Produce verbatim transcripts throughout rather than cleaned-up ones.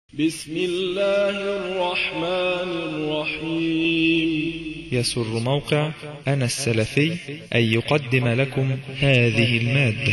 بسم الله الرحمن الرحيم. يسر موقع أنا السلفي أن يقدم لكم هذه المادة.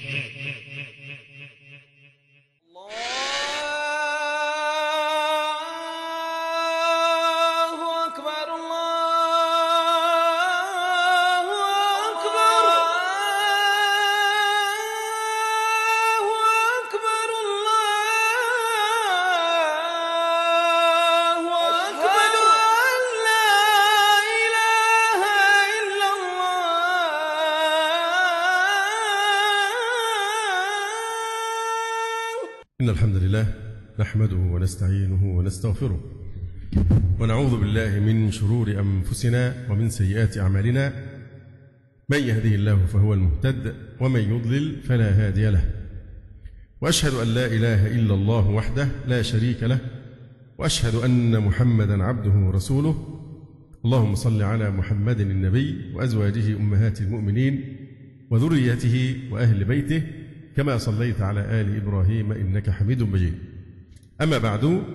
إن الحمد لله نحمده ونستعينه ونستغفره ونعوذ بالله من شرور أنفسنا ومن سيئات أعمالنا. من يهده الله فهو المهتد ومن يضلل فلا هادي له، وأشهد أن لا إله إلا الله وحده لا شريك له، وأشهد أن محمدا عبده ورسوله. اللهم صل على محمد النبي وأزواجه أمهات المؤمنين وذريته وأهل بيته كما صليت على آل إبراهيم إنك حميد مجيد. أما بعد،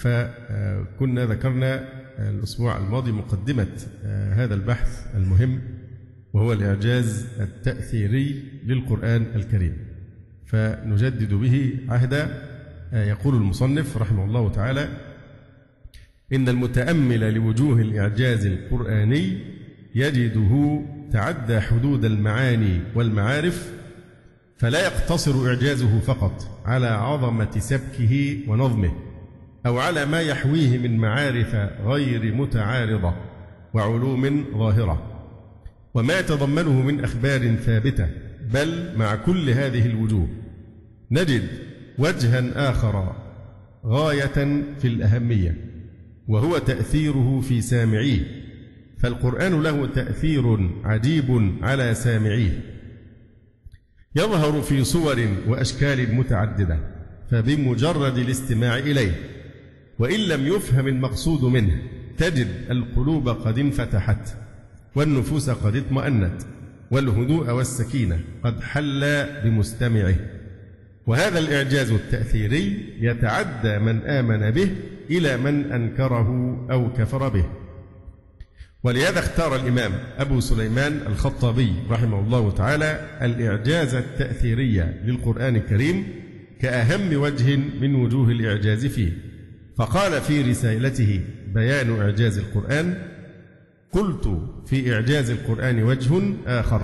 فكنا ذكرنا الأسبوع الماضي مقدمة هذا البحث المهم، وهو الإعجاز التأثيري للقرآن الكريم، فنجدد به عهدا. يقول المصنف رحمه الله تعالى: إن المتأمل لوجوه الإعجاز القرآني يجده تعدى حدود المعاني والمعارف، فلا يقتصر إعجازه فقط على عظمة سبكه ونظمه، أو على ما يحويه من معارف غير متعارضة وعلوم ظاهرة وما يتضمنه من أخبار ثابتة، بل مع كل هذه الوجوه نجد وجها آخر غاية في الأهمية، وهو تأثيره في سامعيه. فالقرآن له تأثير عجيب على سامعيه، يظهر في صور وأشكال متعددة، فبمجرد الاستماع إليه وإن لم يفهم المقصود منه تجد القلوب قد انفتحت، والنفوس قد اطمأنت، والهدوء والسكينة قد حل بمستمعه. وهذا الإعجاز التأثيري يتعدى من آمن به إلى من أنكره أو كفر به. ولهذا اختار الإمام أبو سليمان الخطابي رحمه الله تعالى الإعجاز التأثيري للقرآن الكريم كأهم وجه من وجوه الإعجاز فيه، فقال في رسالته بيان إعجاز القرآن: قلت في إعجاز القرآن وجه آخر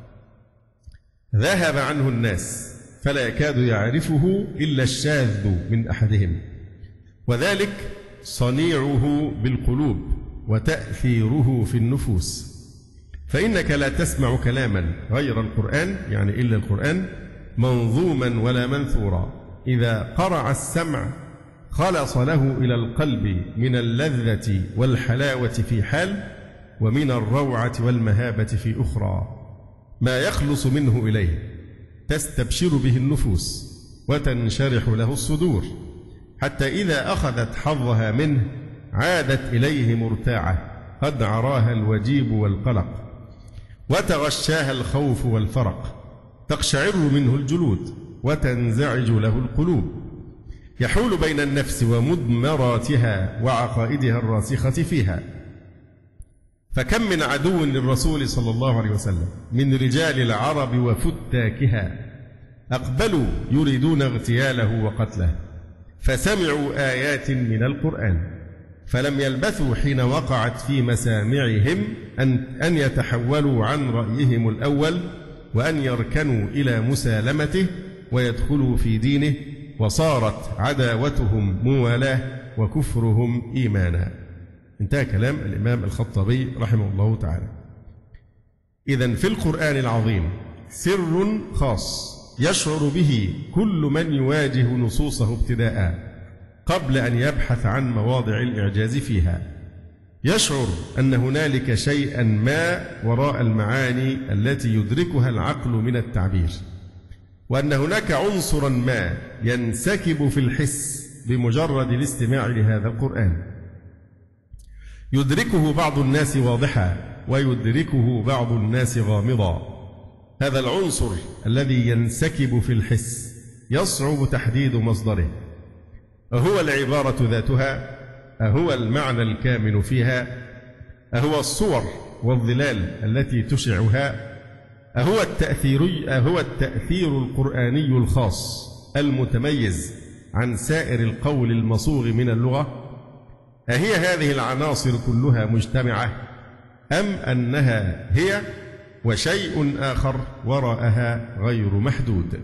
ذهب عنه الناس فلا يكاد يعرفه إلا الشاذ من أحدهم، وذلك صنيعه بالقلوب وتأثيره في النفوس. فإنك لا تسمع كلاما غير القرآن، يعني إلا القرآن، منظوما ولا منثورا، إذا قرع السمع خلص له إلى القلب من اللذة والحلاوة في حال، ومن الروعة والمهابة في أخرى، ما يخلص منه إليه تستبشر به النفوس وتنشرح له الصدور، حتى إذا أخذت حظها منه عادت إليه مرتاعة، قد عراها الوجيب والقلق، وتغشاها الخوف والفرق، تقشعر منه الجلود وتنزعج له القلوب، يحول بين النفس ومدمراتها وعقائدها الراسخة فيها. فكم من عدو للرسول صلى الله عليه وسلم من رجال العرب وفتاكها أقبلوا يريدون اغتياله وقتله، فسمعوا آيات من القرآن، فلم يلبثوا حين وقعت في مسامعهم أن, أن يتحولوا عن رأيهم الأول، وأن يركنوا إلى مسالمته ويدخلوا في دينه، وصارت عداوتهم موالاة وكفرهم إيمانا. انتهى كلام الإمام الخطابي رحمه الله تعالى. إذن في القرآن العظيم سر خاص يشعر به كل من يواجه نصوصه ابتداء قبل أن يبحث عن مواضع الإعجاز فيها. يشعر أن هنالك شيئا ما وراء المعاني التي يدركها العقل من التعبير، وأن هناك عنصرا ما ينسكب في الحس بمجرد الاستماع لهذا القرآن، يدركه بعض الناس واضحا ويدركه بعض الناس غامضا. هذا العنصر الذي ينسكب في الحس يصعب تحديد مصدره، أهو العبارة ذاتها؟ أهو المعنى الكامن فيها؟ أهو الصور والظلال التي تشعها؟ أهو التأثير أهو التأثير القرآني الخاص المتميز عن سائر القول المصوغ من اللغة؟ أهي هذه العناصر كلها مجتمعة، أم أنها هي وشيء آخر وراءها غير محدود؟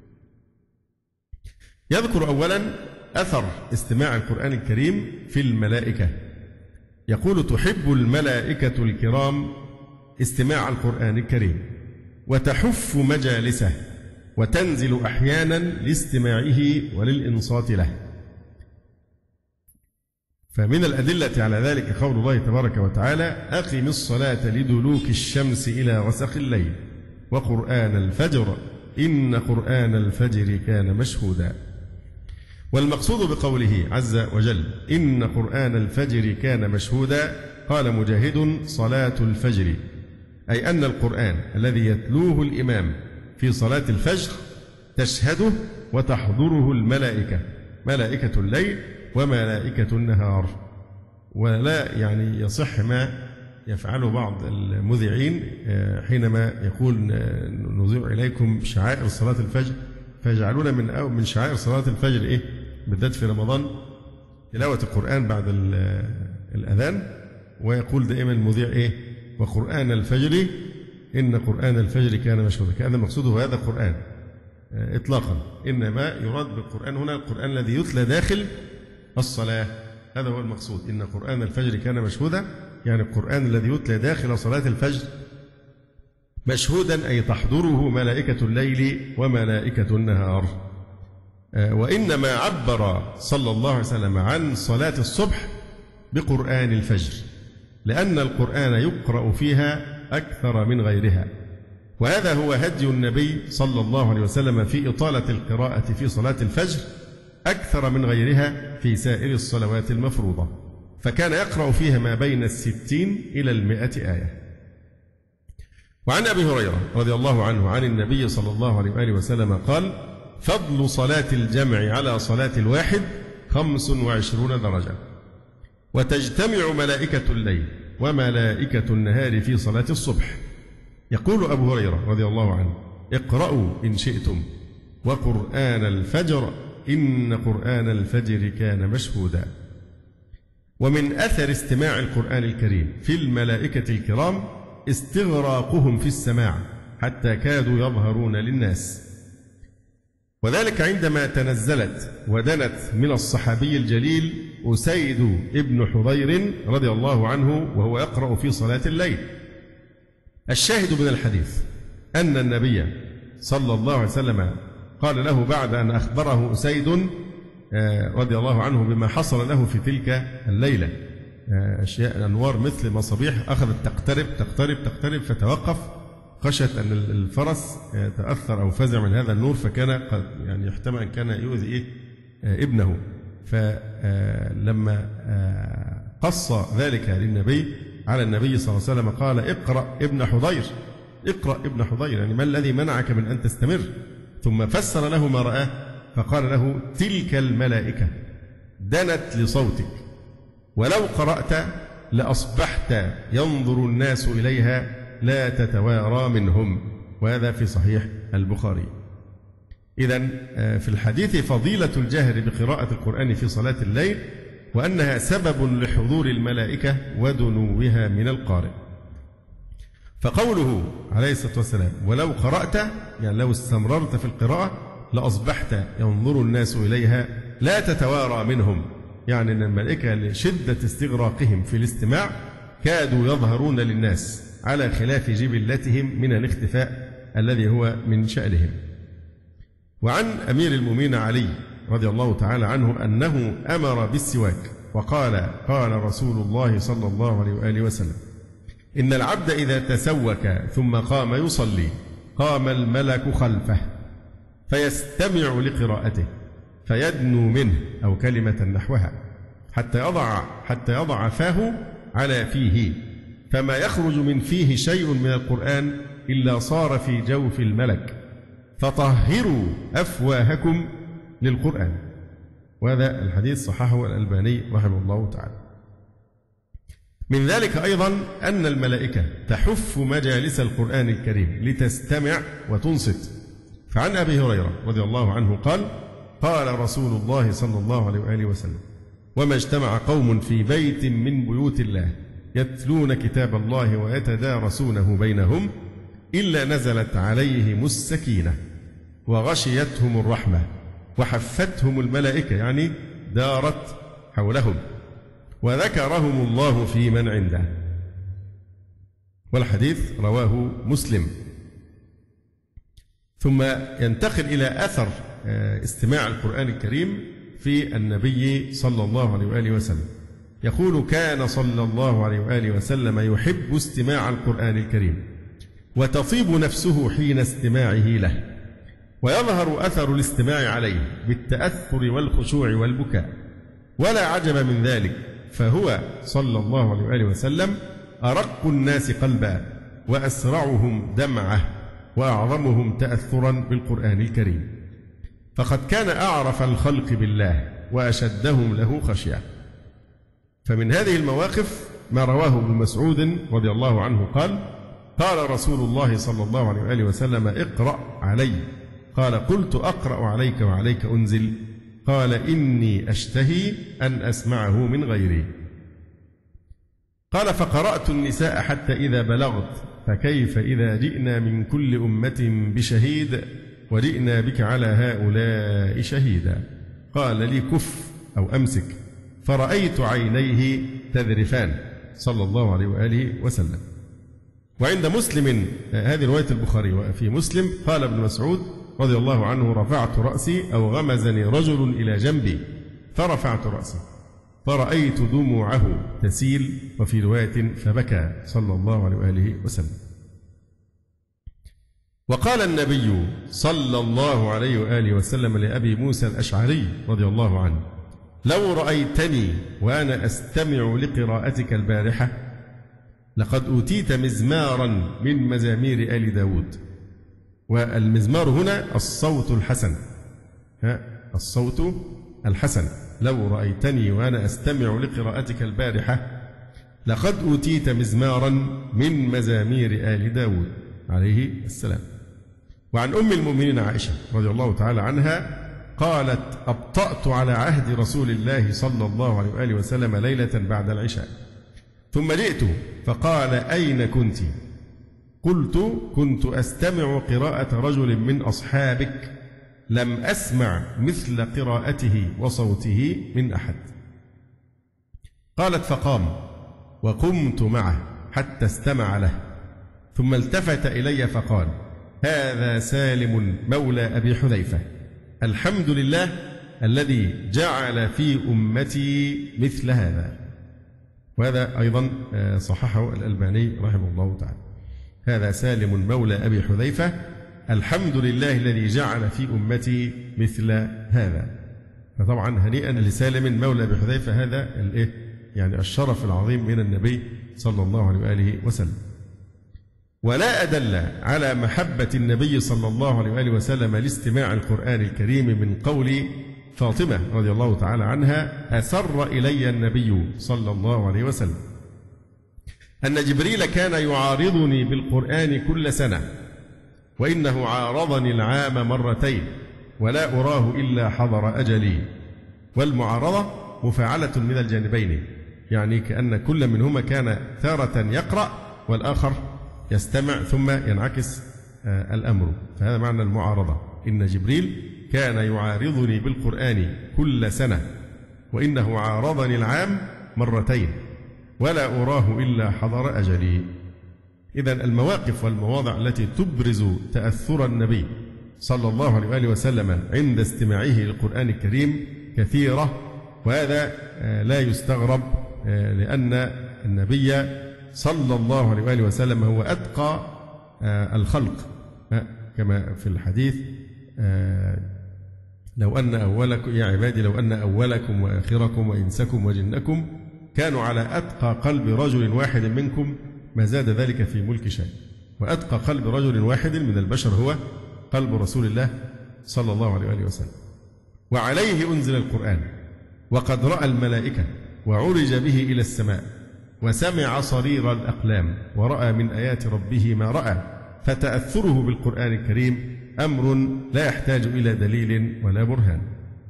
يذكر أولا أثر استماع القرآن الكريم في الملائكة. يقول: تحب الملائكة الكرام استماع القرآن الكريم، وتحف مجالسه، وتنزل أحيانا لاستماعه وللإنصات له. فمن الأدلة على ذلك قول الله تبارك وتعالى: أقم الصلاة لدلوك الشمس إلى غسق الليل وقرآن الفجر إن قرآن الفجر كان مشهودا. والمقصود بقوله عز وجل إن قرآن الفجر كان مشهودا، قال مجاهد: صلاة الفجر، أي أن القرآن الذي يتلوه الإمام في صلاة الفجر تشهده وتحضره الملائكة، ملائكة الليل وملائكة النهار. ولا يعني يصح ما يفعله بعض المذيعين حينما يقول: نذيع إليكم شعائر صلاة الفجر، فيجعلون من أو من شعائر صلاة الفجر إيه؟ بالذات في رمضان تلاوة القرآن بعد الأذان، ويقول دائما المذيع إيه؟ وقرآن الفجر إن قرآن الفجر كان مشهودا، كأن مقصوده هذا القرآن إطلاقا، إنما يراد بالقرآن هنا القرآن الذي يتلى داخل الصلاة، هذا هو المقصود. إن قرآن الفجر كان مشهودا، يعني القرآن الذي يتلى داخل صلاة الفجر مشهودا، أي تحضره ملائكة الليل وملائكة النهار. وإنما عبر صلى الله عليه وسلم عن صلاة الصبح بقرآن الفجر، لأن القرآن يقرأ فيها أكثر من غيرها، وهذا هو هدي النبي صلى الله عليه وسلم في إطالة القراءة في صلاة الفجر أكثر من غيرها في سائر الصلوات المفروضة، فكان يقرأ فيها ما بين الستين إلى المئة آية. وعن أبي هريرة رضي الله عنه عن النبي صلى الله عليه وآله وسلم قال: فضل صلاة الجمع على صلاة الواحد خمس وعشرون درجة، وتجتمع ملائكة الليل وملائكة النهار في صلاة الصبح. يقول أبو هريرة رضي الله عنه: اقرأوا إن شئتم وقرآن الفجر إن قرآن الفجر كان مشهودا. ومن أثر استماع القرآن الكريم في الملائكة الكرام استغراقهم في السماع حتى كادوا يظهرون للناس، وذلك عندما تنزلت ودنت من الصحابي الجليل أسيد ابن حضير رضي الله عنه وهو يقرأ في صلاة الليل. الشاهد من الحديث أن النبي صلى الله عليه وسلم قال له بعد أن أخبره أسيد رضي الله عنه بما حصل له في تلك الليلة، أشياء أنوار مثل مصابيح أخذت تقترب تقترب تقترب فتوقف، خشت أن الفرس تأثر أو فزع من هذا النور، فكان قد يعني يحتمل أن كان يؤذي إيه ابنه. فلما قص ذلك للنبي على النبي صلى الله عليه وسلم قال: اقرأ ابن حضير، اقرأ ابن حضير، يعني ما الذي منعك من أن تستمر؟ ثم فسر له ما رآه فقال له: تلك الملائكة دنت لصوتك، ولو قرأت لأصبحت ينظر الناس إليها لا تتوارى منهم. وهذا في صحيح البخاري. إذن في الحديث فضيلة الجهر بقراءة القرآن في صلاة الليل، وأنها سبب لحضور الملائكة ودنوها من القارئ. فقوله عليه الصلاة والسلام: ولو قرأت، يعني لو استمررت في القراءة لأصبحت ينظر الناس إليها لا تتوارى منهم، يعني أن الملائكة لشدة استغراقهم في الاستماع كادوا يظهرون للناس على خلاف جبلتهم من الاختفاء الذي هو من شأنهم. وعن أمير المؤمنين علي رضي الله تعالى عنه أنه أمر بالسواك، وقال: قال رسول الله صلى الله عليه وآله وسلم: إن العبد إذا تسوك ثم قام يصلي قام الملك خلفه فيستمع لقراءته فيدنو منه أو كلمة نحوها حتى يضع حتى يضع فاه على فيه، فما يخرج من فيه شيء من القرآن إلا صار في جوف الملك، فطهروا أفواهكم للقرآن. وهذا الحديث صححه الألباني رحمه الله تعالى. من ذلك أيضا أن الملائكة تحف مجالس القرآن الكريم لتستمع وتنصت. فعن أبي هريرة رضي الله عنه قال: قال رسول الله صلى الله عليه وآله وسلم: وما اجتمع قوم في بيت من بيوت الله يتلون كتاب الله ويتدارسونه بينهم إلا نزلت عليهم السكينة وغشيتهم الرحمة وحفتهم الملائكة، يعني دارت حولهم، وذكرهم الله في من عنده. والحديث رواه مسلم. ثم ينتقل إلى أثر استماع القرآن الكريم في النبي صلى الله عليه وآله وسلم. يقول: كان صلى الله عليه وآله وسلم يحب استماع القرآن الكريم وتطيب نفسه حين استماعه له، ويظهر أثر الاستماع عليه بالتأثر والخشوع والبكاء. ولا عجب من ذلك، فهو صلى الله عليه وآله وسلم أرق الناس قلبا وأسرعهم دمعة وأعظمهم تأثرا بالقرآن الكريم، فقد كان أعرف الخلق بالله وأشدهم له خشية. فمن هذه المواقف ما رواه ابن مسعود رضي الله عنه قال: قال رسول الله صلى الله عليه وآله وسلم: اقرأ علي. قال: قلت: أقرأ عليك وعليك أنزل؟ قال: إني أشتهي أن أسمعه من غيري. قال: فقرأت النساء حتى إذا بلغت: فكيف إذا جئنا من كل أمة بشهيد وجئنا بك على هؤلاء شهيدا. قال لي: كف أو أمسك. فرأيت عينيه تذرفان صلى الله عليه وآله وسلم. وعند مسلم، هذه رواية البخاري، وفي مسلم قال ابن مسعود رضي الله عنه: رفعت رأسي أو غمزني رجل إلى جنبي فرفعت رأسي فرأيت دموعه تسيل، وفي رواية فبكى صلى الله عليه وآله وسلم. وقال النبي صلى الله عليه وآله وسلم لأبي موسى الأشعري رضي الله عنه: لو رأيتني وأنا أستمع لقراءتك البارحة لقد أوتيت مزمارا من مزامير آل داود. والمزمار هنا الصوت الحسن، ها الصوت الحسن. لو رأيتني وأنا أستمع لقراءتك البارحة لقد أوتيت مزمارا من مزامير آل داود عليه السلام. وعن أم المؤمنين عائشة رضي الله تعالى عنها قالت: أبطأت على عهد رسول الله صلى الله عليه وآله وسلم ليلة بعد العشاء، ثم جئت فقال: أين كنت؟ قلت: كنت أستمع قراءة رجل من أصحابك لم أسمع مثل قراءته وصوته من أحد. قالت: فقام وقمت معه حتى استمع له، ثم التفت إلي فقال: هذا سالم مولى أبي حذيفة، الحمد لله الذي جعل في أمتي مثل هذا. وهذا أيضا صححه الألباني رحمه الله تعالى. هذا سالم مولى أبي حذيفة، الحمد لله الذي جعل في أمتي مثل هذا. فطبعا هنيئا لسالم مولى أبي حذيفة، هذا الإيه يعني الشرف العظيم من النبي صلى الله عليه وآله وسلم. ولا أدل على محبة النبي صلى الله عليه وآله وسلم لاستماع القرآن الكريم من قول فاطمة رضي الله تعالى عنها: أسر إلي النبي صلى الله عليه وسلم أن جبريل كان يعارضني بالقرآن كل سنة، وإنه عارضني العام مرتين ولا أراه إلا حضر أجلي. والمعارضة مفاعلة من الجانبين، يعني كأن كل منهما كان تارة يقرأ والآخر يستمع ثم ينعكس الأمر، فهذا معنى المعارضة. إن جبريل كان يعارضني بالقرآن كل سنة وإنه عارضني العام مرتين ولا أراه إلا حضر أجلي. إذن المواقف والمواضع التي تبرز تأثر النبي صلى الله عليه وآله وسلم عند استماعه للقرآن الكريم كثيرة، وهذا لا يستغرب، لأن النبي صلى الله عليه وآله وسلم هو أتقى الخلق، كما في الحديث: لو أن أولكم يا عبادي لو أن أولكم وآخركم وإنسكم وجنكم كانوا على أتقى قلب رجل واحد منكم ما زاد ذلك في ملك شيء. وأتقى قلب رجل واحد من البشر هو قلب رسول الله صلى الله عليه وآله وسلم. وعليه أنزل القرآن، وقد رأى الملائكة وعرج به إلى السماء وسمع صرير الأقلام ورأى من آيات ربه ما رأى، فتأثره بالقرآن الكريم أمر لا يحتاج إلى دليل ولا برهان.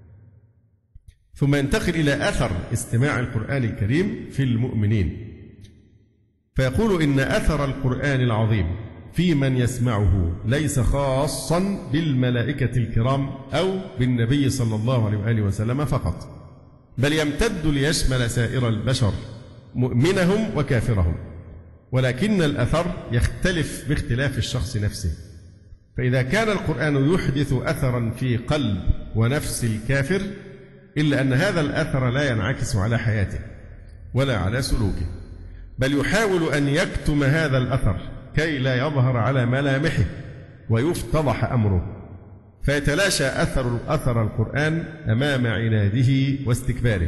ثم ينتقل إلى أثر استماع القرآن الكريم في المؤمنين، فيقول إن أثر القرآن العظيم في من يسمعه ليس خاصا بالملائكة الكرام أو بالنبي صلى الله عليه وآله وسلم فقط، بل يمتد ليشمل سائر البشر مؤمنهم وكافرهم، ولكن الأثر يختلف باختلاف الشخص نفسه. فإذا كان القرآن يحدث أثرا في قلب ونفس الكافر، إلا أن هذا الأثر لا ينعكس على حياته ولا على سلوكه، بل يحاول أن يكتم هذا الأثر كي لا يظهر على ملامحه ويفتضح أمره، فيتلاشى أثر أثر القرآن أمام عناده واستكباره.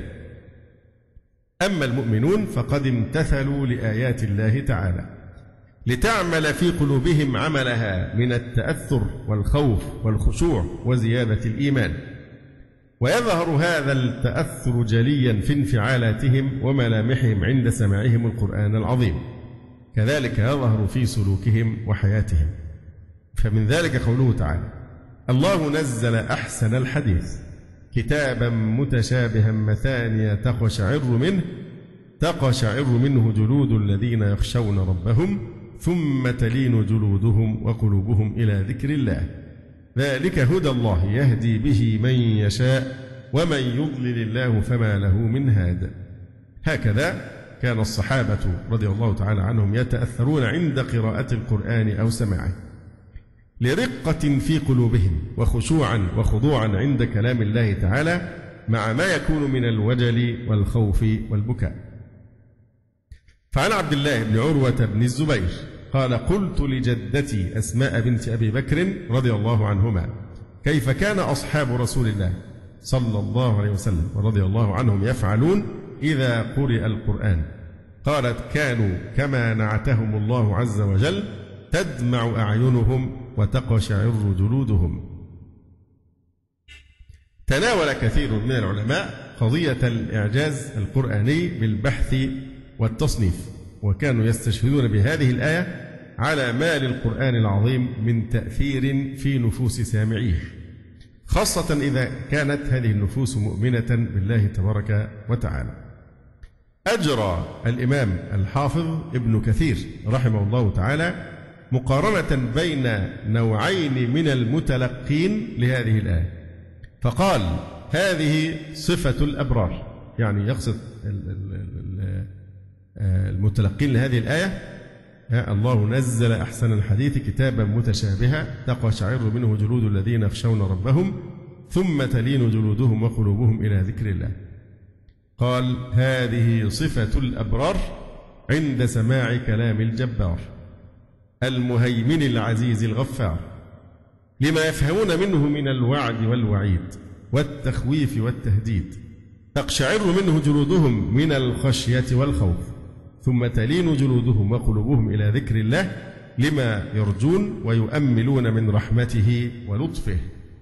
أما المؤمنون فقد امتثلوا لآيات الله تعالى لتعمل في قلوبهم عملها من التأثر والخوف والخشوع وزيادة الإيمان، ويظهر هذا التأثر جليا في انفعالاتهم وملامحهم عند سماعهم القرآن العظيم، كذلك يظهر في سلوكهم وحياتهم. فمن ذلك قوله تعالى: الله نزل أحسن الحديث كتابا متشابها مثانية تقشعر منه تقشعر منه جلود الذين يخشون ربهم ثم تلين جلودهم وقلوبهم إلى ذكر الله، ذلك هدى الله يهدي به من يشاء ومن يضلل الله فما له من هاد. هكذا كان الصحابة رضي الله تعالى عنهم يتأثرون عند قراءة القرآن أو سماعه، لرقة في قلوبهم وخشوعا وخضوعا عند كلام الله تعالى، مع ما يكون من الوجل والخوف والبكاء. فعن عبد الله بن عروة بن الزبير قال: قلت لجدتي أسماء بنت أبي بكر رضي الله عنهما: كيف كان أصحاب رسول الله صلى الله عليه وسلم ورضي الله عنهم يفعلون إذا قرئ القرآن؟ قالت: كانوا كما نعتهم الله عز وجل، تدمع أعينهم وتقشعر جلودهم. تناول كثير من العلماء قضية الإعجاز القرآني بالبحث والتصنيف، وكانوا يستشهدون بهذه الآية على ما للقرآن العظيم من تأثير في نفوس سامعيه، خاصة إذا كانت هذه النفوس مؤمنة بالله تبارك وتعالى. أجرى الإمام الحافظ ابن كثير رحمه الله تعالى مقارنة بين نوعين من المتلقين لهذه الآية، فقال: هذه صفة الأبرار، يعني يقصد المتلقين لهذه الآية: الله نزل أحسن الحديث كتابا متشابها تقشعر منه جلود الذين يخشون ربهم ثم تلين جلودهم وقلوبهم إلى ذكر الله. قال: هذه صفة الأبرار عند سماع كلام الجبار المهيمن العزيز الغفار، لما يفهمون منه من الوعد والوعيد والتخويف والتهديد، تقشعر منه جلودهم من الخشية والخوف، ثم تلين جلودهم وقلوبهم إلى ذكر الله لما يرجون ويؤملون من رحمته ولطفه.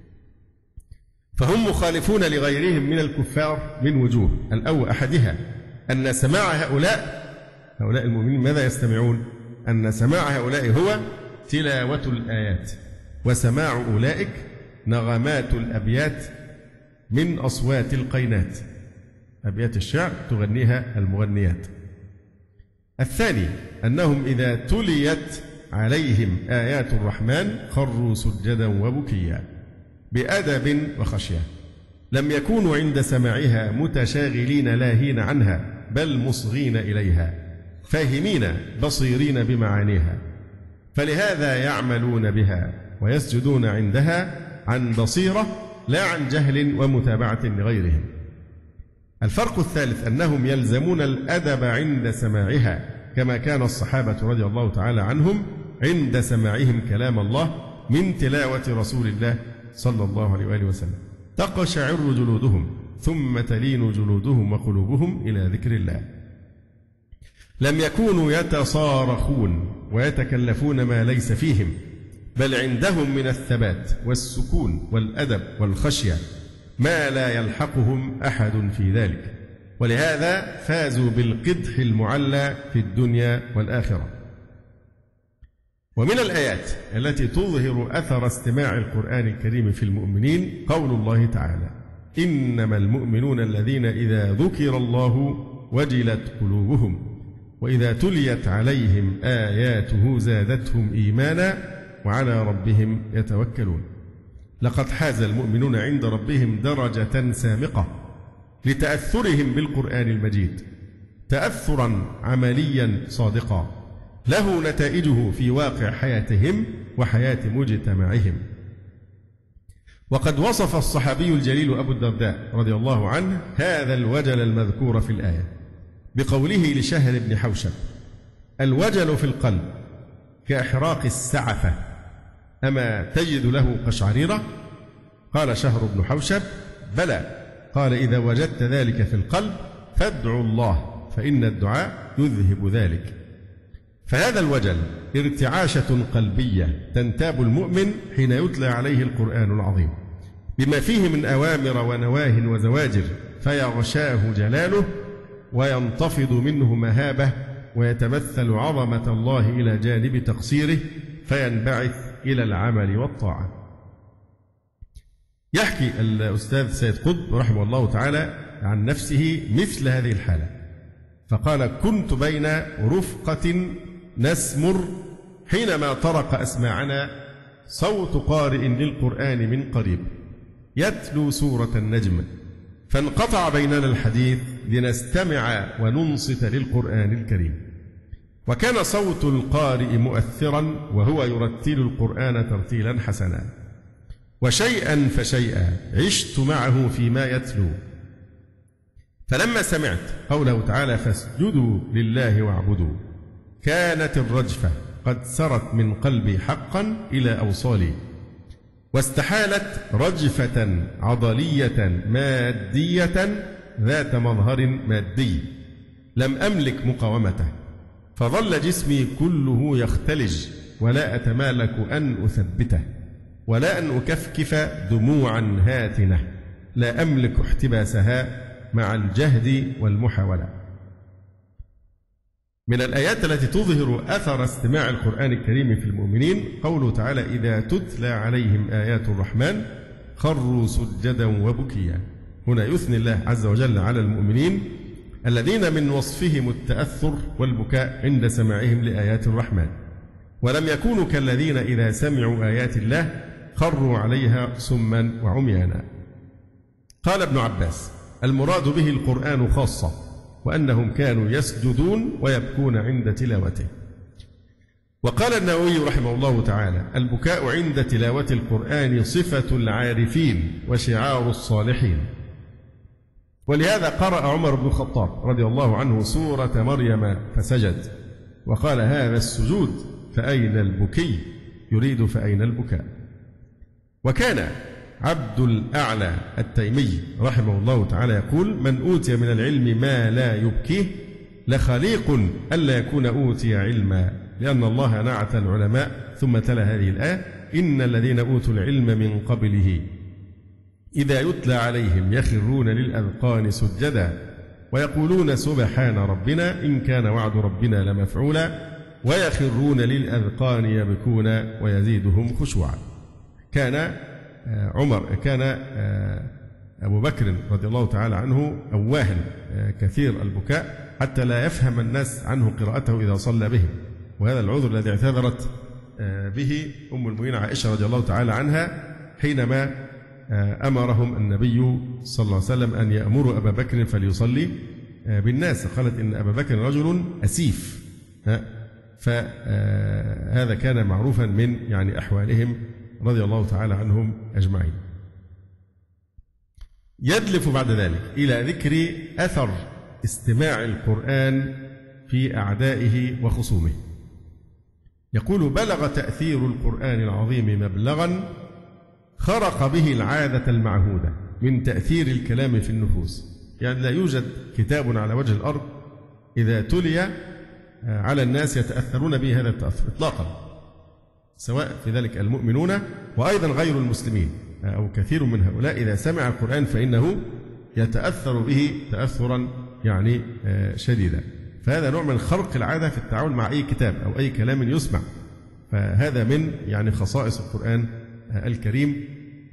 فهم مخالفون لغيرهم من الكفار من وجوه. الأول أحدها أن سماع هؤلاء هؤلاء المؤمنين ماذا يستمعون؟ أن سماع هؤلاء هو تلاوة الآيات، وسماع أولئك نغمات الأبيات من أصوات القينات، أبيات الشعر تغنيها المغنيات. الثاني أنهم إذا تليت عليهم آيات الرحمن خروا سجدا وبكيا بأدب وخشية، لم يكونوا عند سماعها متشاغلين لاهين عنها، بل مصغين إليها فاهمين بصيرين بمعانيها، فلهذا يعملون بها ويسجدون عندها عن بصيرة لا عن جهل ومتابعة لغيرهم. الفرق الثالث أنهم يلزمون الأدب عند سماعها، كما كان الصحابة رضي الله تعالى عنهم عند سماعهم كلام الله من تلاوة رسول الله صلى الله عليه وآله وسلم، تقشعر جلودهم ثم تلين جلودهم وقلوبهم إلى ذكر الله. لم يكونوا يتصارخون ويتكلفون ما ليس فيهم، بل عندهم من الثبات والسكون والأدب والخشية ما لا يلحقهم أحد في ذلك، ولهذا فازوا بالقدح المعلى في الدنيا والآخرة. ومن الآيات التي تظهر أثر استماع القرآن الكريم في المؤمنين قول الله تعالى: إنما المؤمنون الذين إذا ذكر الله وجلت قلوبهم وإذا تليت عليهم آياته زادتهم إيمانا وعلى ربهم يتوكلون. لقد حاز المؤمنون عند ربهم درجة سامقة لتأثرهم بالقرآن المجيد، تأثرا عمليا صادقا له نتائجه في واقع حياتهم وحياة مجتمعهم. وقد وصف الصحابي الجليل أبو الدرداء رضي الله عنه هذا الوجل المذكور في الآية بقوله لشهر بن حوشب: الوجل في القلب كإحراق السعفة أما تجد له قشعريرة؟ قال شهر بن حوشب: بلى. قال: إذا وجدت ذلك في القلب فادعوا الله فإن الدعاء يذهب ذلك. فهذا الوجل ارتعاشة قلبية تنتاب المؤمن حين يتلى عليه القرآن العظيم بما فيه من أوامر ونواه وزواجر، فيغشاه جلاله وينتفض منه مهابة، ويتمثل عظمة الله إلى جانب تقصيره، فينبعث إلى العمل والطاعة. يحكي الأستاذ سيد قطب رحمه الله تعالى عن نفسه مثل هذه الحالة، فقال: كنت بين رفقة نسمر حينما طرق أسماعنا صوت قارئ للقرآن من قريب يتلو سورة النجم، فانقطع بيننا الحديث لنستمع وننصت للقرآن الكريم. وكان صوت القارئ مؤثرا وهو يرتل القرآن ترتيلا حسنا، وشيئا فشيئا عشت معه فيما يتلو. فلما سمعت قوله تعالى: فاسجدوا لله واعبدوا، كانت الرجفة قد سرت من قلبي حقا إلى أوصالي، واستحالت رجفة عضلية مادية ذات مظهر مادي لم أملك مقاومته، فظل جسمي كله يختلج ولا أتمالك أن أثبته ولا أن أكفكف دموعا هاتنة لا أملك احتباسها مع الجهد والمحاولة. من الآيات التي تظهر أثر استماع القرآن الكريم في المؤمنين قوله تعالى: إذا تتلى عليهم آيات الرحمن خروا سجدا وبكيا. هنا يثني الله عز وجل على المؤمنين الذين من وصفهم التأثر والبكاء عند سماعهم لآيات الرحمن، ولم يكونوا كالذين إذا سمعوا آيات الله خروا عليها صما وعميانا. قال ابن عباس: المراد به القرآن خاصة، وأنهم كانوا يسجدون ويبكون عند تلاوته. وقال النووي رحمه الله تعالى: البكاء عند تلاوة القرآن صفة العارفين وشعار الصالحين. ولهذا قرأ عمر بن الخطاب رضي الله عنه سورة مريم فسجد، وقال: هذا السجود فأين البكي؟ يريد فأين البكاء. وكان عبد الأعلى التيمي رحمه الله تعالى يقول: من أوتي من العلم ما لا يبكيه لخليق ألا يكون أوتي علما، لأن الله نعت العلماء. ثم تلا هذه الآية: إن الذين أوتوا العلم من قبله إذا يتلى عليهم يخرون للأذقان سجدا ويقولون سبحان ربنا إن كان وعد ربنا لمفعولا ويخرون للأذقان يبكون ويزيدهم خشوعا. كان عمر كان أبو بكر رضي الله تعالى عنه أواها كثير البكاء حتى لا يفهم الناس عنه قراءته إذا صلى بهم، وهذا العذر الذي اعتذرت به أم المؤمنين عائشة رضي الله تعالى عنها حينما أمرهم النبي صلى الله عليه وسلم أن يأمروا أبا بكر فليصلي بالناس، قالت إن أبا بكر رجل أسيف، فهذا كان معروفا من يعني أحوالهم رضي الله تعالى عنهم أجمعين. يدلف بعد ذلك إلى ذكر أثر استماع القرآن في أعدائه وخصومه. يقول: بلغ تأثير القرآن العظيم مبلغا خرق به العادة المعهودة من تأثير الكلام في النفوس. يعني لا يوجد كتاب على وجه الأرض إذا تلي على الناس يتأثرون به هذا التأثر إطلاقا، سواء في ذلك المؤمنون وأيضا غير المسلمين. أو كثير من هؤلاء إذا سمع القرآن فإنه يتأثر به تأثرا يعني شديدا. فهذا نوع من خرق العادة في التعامل مع أي كتاب أو أي كلام يسمع. فهذا من يعني خصائص القرآن الكريم.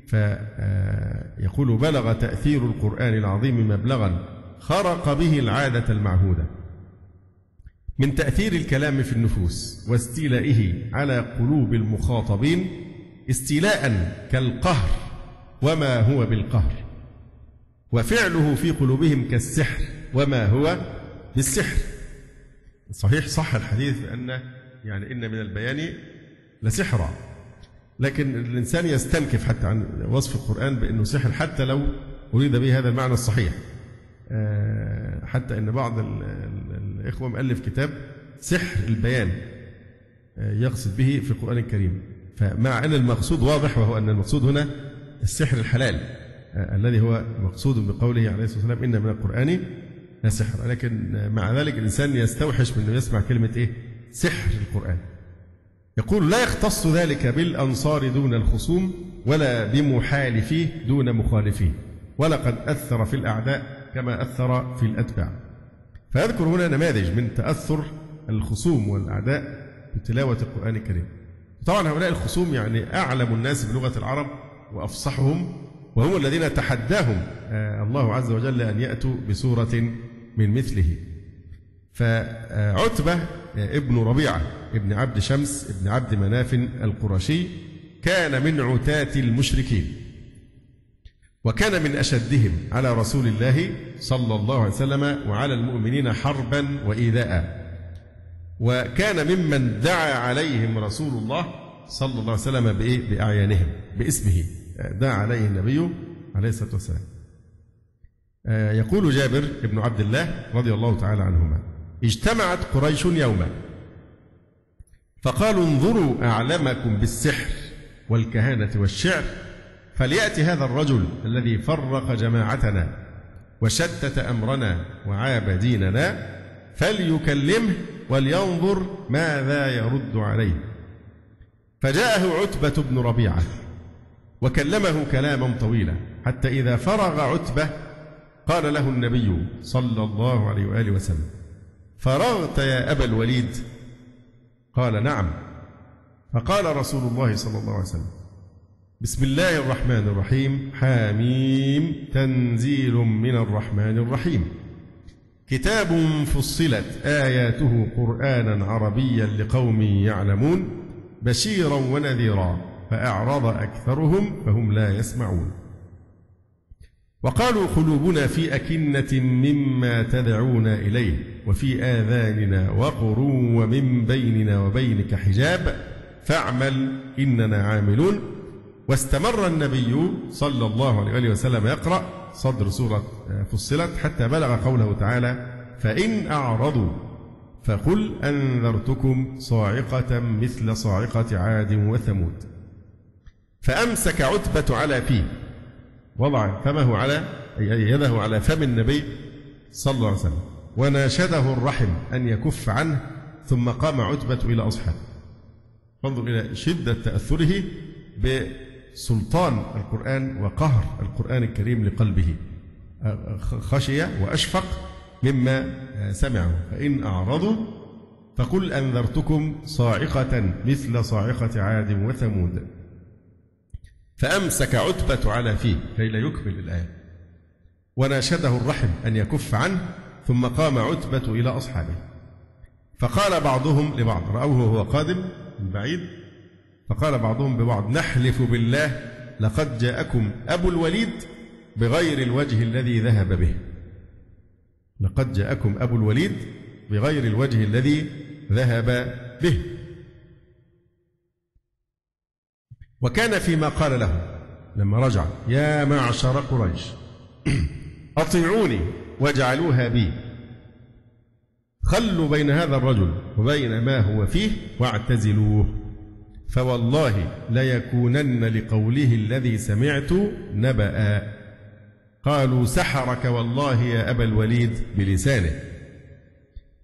فيقول بلغ تأثير القرآن العظيم مبلغا خرق به العادة المعهودة من تأثير الكلام في النفوس واستيلائه على قلوب المخاطبين استيلاء كالقهر وما هو بالقهر، وفعله في قلوبهم كالسحر وما هو بالسحر. صحيح صح الحديث أن يعني إن من البيان لسحرا، لكن الإنسان يستنكف حتى عن وصف القرآن بأنه سحر حتى لو أريد به هذا المعنى الصحيح. حتى أن بعض الإخوة مؤلف كتاب سحر البيان يقصد به في القرآن الكريم، فمع أن المقصود واضح، وهو أن المقصود هنا السحر الحلال الذي هو مقصود بقوله عليه الصلاة والسلام إن من القرآن لسحر. لكن مع ذلك الإنسان يستوحش من أنه يسمع كلمة إيه؟ سحر القرآن. يقول لا يختص ذلك بالأنصار دون الخصوم ولا بمحالفيه دون مخالفيه، ولقد أثر في الأعداء كما أثر في الأتباع. فيذكر هنا نماذج من تأثر الخصوم والأعداء بتلاوة القرآن الكريم. طبعا هؤلاء الخصوم يعني أعلم الناس بلغة العرب وأفصحهم، وهم الذين تحداهم الله عز وجل أن يأتوا بسورة من مثله. فعتبة ابن ربيعة ابن عبد شمس ابن عبد مناف القرشي كان من عتاة المشركين، وكان من أشدهم على رسول الله صلى الله عليه وسلم وعلى المؤمنين حربا وإيذاء، وكان ممن دعا عليهم رسول الله صلى الله عليه وسلم بأعيانهم باسمه، دعا عليه النبي عليه الصلاة والسلام. يقول جابر بن عبد الله رضي الله تعالى عنهما اجتمعت قريش يوما فقالوا انظروا أعلمكم بالسحر والكهانة والشعر، فليأتي هذا الرجل الذي فرق جماعتنا وشتت أمرنا وعاب ديننا فليكلمه ولينظر ماذا يرد عليه. فجاءه عتبة بن ربيعة وكلمه كلاما طويلا، حتى إذا فرغ عتبة قال له النبي صلى الله عليه وآله وسلم فرغت يا أبا الوليد؟ قال نعم. فقال رسول الله صلى الله عليه وسلم بسم الله الرحمن الرحيم حاميم تنزيل من الرحمن الرحيم كتاب فصلت آياته قرآنا عربيا لقوم يعلمون بشيرا ونذيرا فأعرض أكثرهم فهم لا يسمعون. وقالوا قلوبنا في أكنة مما تدعونا إليه وفي آذاننا وقر ومن بيننا وبينك حجاب فاعمل إننا عاملون. واستمر النبي صلى الله عليه وسلم يقرأ صدر سورة فصلت حتى بلغ قوله تعالى فإن أعرضوا فقل أنذرتكم صاعقة مثل صاعقة عاد وثمود. فأمسك عتبة على فيه، وضع فمه على يده على فم النبي صلى الله عليه وسلم وناشده الرحم أن يكف عنه، ثم قام عتبة إلى أصحابه. فانظر إلى شدة تأثره بسلطان القرآن وقهر القرآن الكريم لقلبه، خشي وأشفق مما سمعه. فإن أعرضوا فقل أنذرتكم صاعقة مثل صاعقة عاد وثمود. فأمسك عتبة على فيه كي لا يكمل الآية وناشده الرحم أن يكف عنه، ثم قام عتبة إلى أصحابه. فقال بعضهم لبعض، رأوه وهو قادم من بعيد، فقال بعضهم ببعض نحلف بالله لقد جاءكم أبو الوليد بغير الوجه الذي ذهب به. لقد جاءكم أبو الوليد بغير الوجه الذي ذهب به. وكان فيما قال له لما رجع يا معشر قريش أطيعوني واجعلوها بي، خلوا بين هذا الرجل وبين ما هو فيه واعتزلوه، فوالله ليكونن لقوله الذي سمعت نبأ. قالوا سحرك والله يا أبا الوليد بلسانه.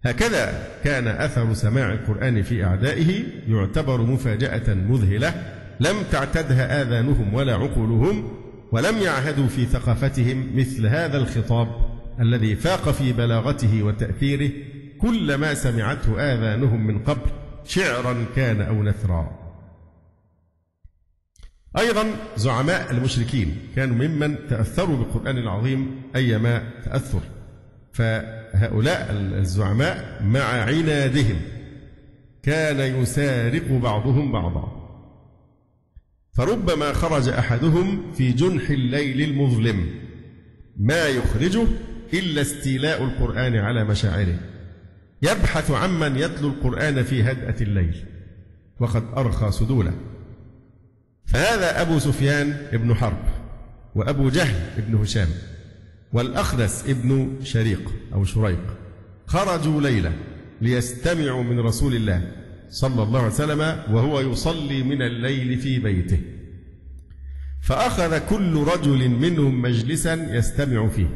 هكذا كان أثر سماع القرآن في أعدائه يعتبر مفاجأة مذهلة لم تعتدها آذانهم ولا عقولهم، ولم يعهدوا في ثقافتهم مثل هذا الخطاب الذي فاق في بلاغته وتأثيره كل ما سمعته آذانهم من قبل، شعرا كان أو نثرا. أيضا زعماء المشركين كانوا ممن تأثروا بالقرآن العظيم أيما تأثر، فهؤلاء الزعماء مع عنادهم كان يسارق بعضهم بعضا، فربما خرج أحدهم في جنح الليل المظلم ما يخرجه إلا استيلاء القرآن على مشاعره، يبحث عمن يتلو القرآن في هدأة الليل وقد أرخى سدوله. فهذا أبو سفيان ابن حرب، وأبو جهل ابن هشام، والأخنس ابن شريق أو شريق، خرجوا ليلة ليستمعوا من رسول الله صلى الله عليه وسلم وهو يصلي من الليل في بيته، فأخذ كل رجل منهم مجلسا يستمع فيه،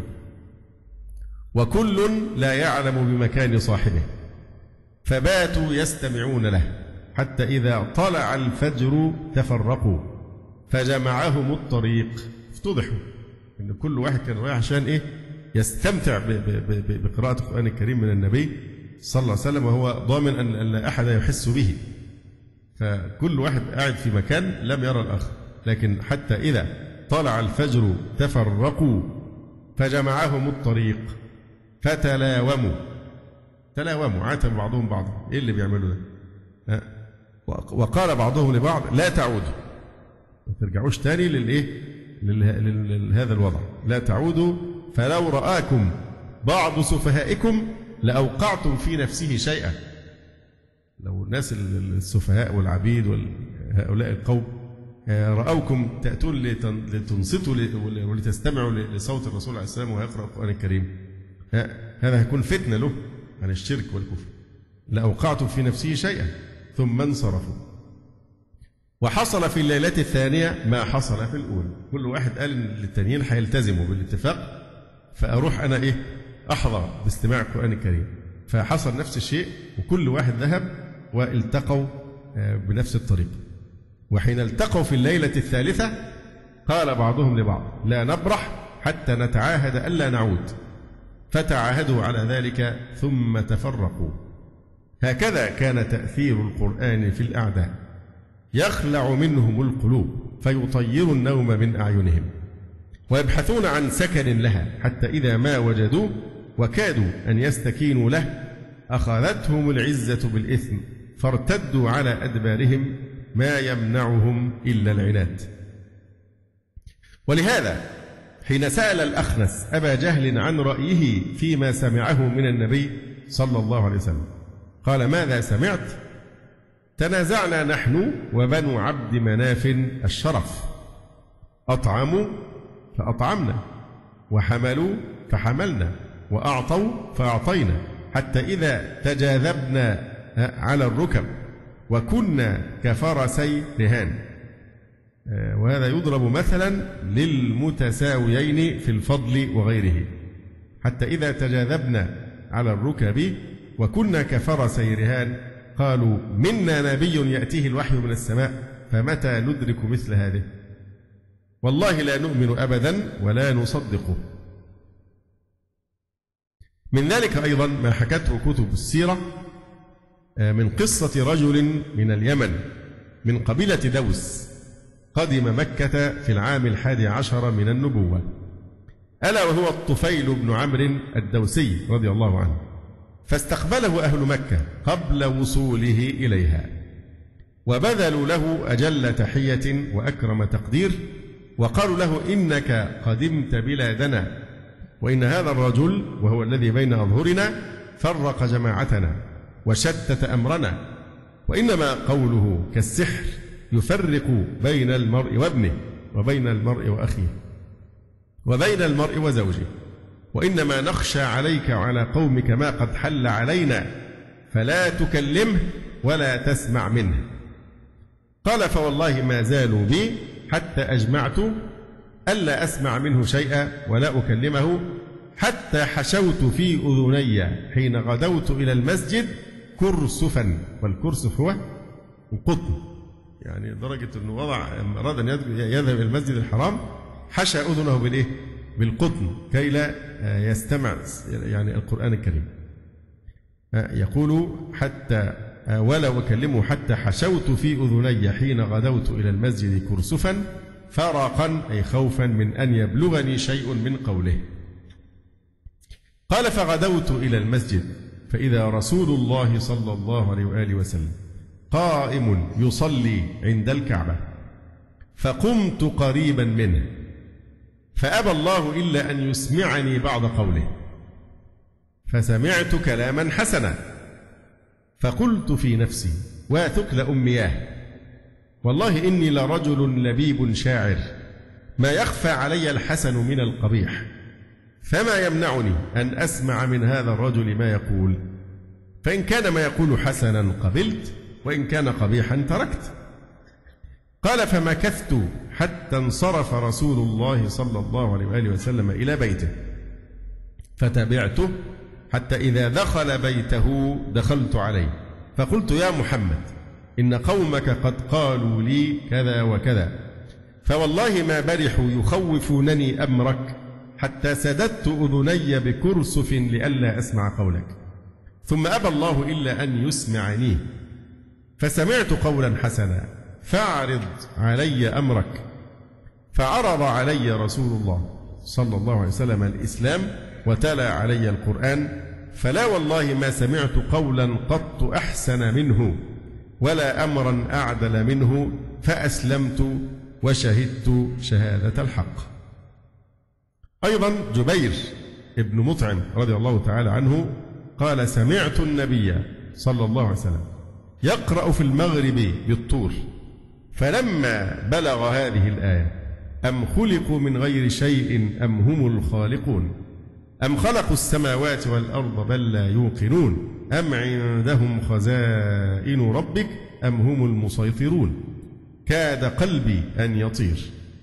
وكل لا يعلم بمكان صاحبه، فباتوا يستمعون له حتى إذا طلع الفجر تفرقوا فجمعهم الطريق. افتضحوا إن كل واحد كان رايح عشان إيه؟ يستمتع بقراءة القرآن الكريم من النبي صلى الله عليه وسلم، وهو ضامن أن لا أحد يحس به، فكل واحد قاعد في مكان لم يرى الآخر. لكن حتى إذا طلع الفجر تفرقوا فجمعهم الطريق فتلاوموا، تلاوموا عاتب بعضهم بعضا، إيه اللي بيعملوا ده؟ وقال بعضهم لبعض لا تعودوا، ما ترجعوش تاني للإيه؟ لهذا الوضع، لا تعودوا فلو رآكم بعض سفهائكم لأوقعتم في نفسه شيئا. لو الناس السفهاء والعبيد وهؤلاء القوم رأوكم تأتون لتنصتوا ولتستمعوا لصوت الرسول عليه السلام وهو يقرأ القرآن الكريم، هذا هيكون فتنة له عن الشرك والكفر، لأوقعتم في نفسه شيئا ثم انصرفوا. وحصل في الليلة الثانية ما حصل في الأولى، كل واحد قال إن للتانيين هيلتزموا بالاتفاق، فأروح أنا إيه؟ أحظى باستماع القرآن الكريم. فحصل نفس الشيء، وكل واحد ذهب والتقوا بنفس الطريق. وحين التقوا في الليلة الثالثة قال بعضهم لبعض لا نبرح حتى نتعاهد ألا نعود، فتعاهدوا على ذلك ثم تفرقوا. هكذا كان تأثير القرآن في الأعداء، يخلع منهم القلوب فيطير النوم من أعينهم، ويبحثون عن سكن لها حتى إذا ما وجدوه وكادوا أن يستكينوا له أخذتهم العزة بالإثم فارتدوا على أدبارهم ما يمنعهم إلا العناد. ولهذا حين سأل الأخنس أبا جهل عن رأيه فيما سمعه من النبي صلى الله عليه وسلم قال ماذا سمعت؟ تنازعنا نحن وبنو عبد مناف الشرف، أطعموا فأطعمنا، وحملوا فحملنا، وأعطوا فأعطينا، حتى إذا تجاذبنا على الركب وكنا كفرسي رهان. وهذا يضرب مثلا للمتساويين في الفضل وغيره، حتى إذا تجاذبنا على الركب وكنا كفرسي رهان قالوا منا نبي يأتيه الوحي من السماء فمتى ندرك مثل هذه؟ والله لا نؤمن أبدا ولا نصدقه. من ذلك أيضا ما حكته كتب السيرة من قصة رجل من اليمن من قبيلة دوس قدم مكة في العام الحادي عشر من النبوة، ألا وهو الطفيل بن عمرو الدوسي رضي الله عنه، فاستقبله أهل مكة قبل وصوله إليها، وبذلوا له أجل تحية وأكرم تقدير، وقالوا له إنك قدمت بلادنا، وإن هذا الرجل وهو الذي بين أظهرنا فرق جماعتنا وشتت أمرنا، وإنما قوله كالسحر يفرق بين المرء وابنه وبين المرء وأخيه وبين المرء وزوجه، وإنما نخشى عليك وعلى قومك ما قد حل علينا فلا تكلمه ولا تسمع منه. قال فوالله ما زالوا بي حتى أجمعت ألا أسمع منه شيئا ولا أكلمه، حتى حشوت في أذني حين غدوت إلى المسجد كرسفا، والكرسف هو القطن، يعني لدرجة أنه وضع أراد أن يذهب إلى المسجد الحرام حشى أذنه بالإيه؟ بالقطن كي لا يستمع يعني القرآن الكريم. يقول حتى ولا أكلمه حتى حشوت في أذني حين غدوت إلى المسجد كرسفا فرقا أي خوفا من أن يبلغني شيء من قوله. قال فغدوت إلى المسجد فإذا رسول الله صلى الله عليه وآله وسلم قائم يصلي عند الكعبة فقمت قريبا منه فأبى الله إلا أن يسمعني بعض قوله فسمعت كلاما حسنا فقلت في نفسي واثقل أمياه والله إني لرجل لبيب شاعر ما يخفى علي الحسن من القبيح فما يمنعني أن أسمع من هذا الرجل ما يقول فإن كان ما يقول حسنا قبلت وإن كان قبيحا تركت. قال فمكثت حتى انصرف رسول الله صلى الله عليه وآله وسلم إلى بيته فتبعته حتى إذا دخل بيته دخلت عليه فقلت يا محمد إن قومك قد قالوا لي كذا وكذا فوالله ما برحوا يخوفونني أمرك حتى سددت أذني بكرسف لئلا أسمع قولك ثم أبى الله إلا أن يسمعني فسمعت قولا حسنا فاعرض علي أمرك فعرض علي رسول الله صلى الله عليه وسلم الإسلام وتلا علي القرآن فلا والله ما سمعت قولا قط أحسن منه ولا أمرا أعدل منه فأسلمت وشهدت شهادة الحق. أيضا جبير ابن مطعم رضي الله تعالى عنه قال سمعت النبي صلى الله عليه وسلم يقرأ في المغرب بالطور فلما بلغ هذه الآية أم خلقوا من غير شيء أم هم الخالقون أم خلقوا السماوات والأرض بل لا يوقنون أم عندهم خزائن ربك أم هم المسيطرون كاد قلبي أن يطير.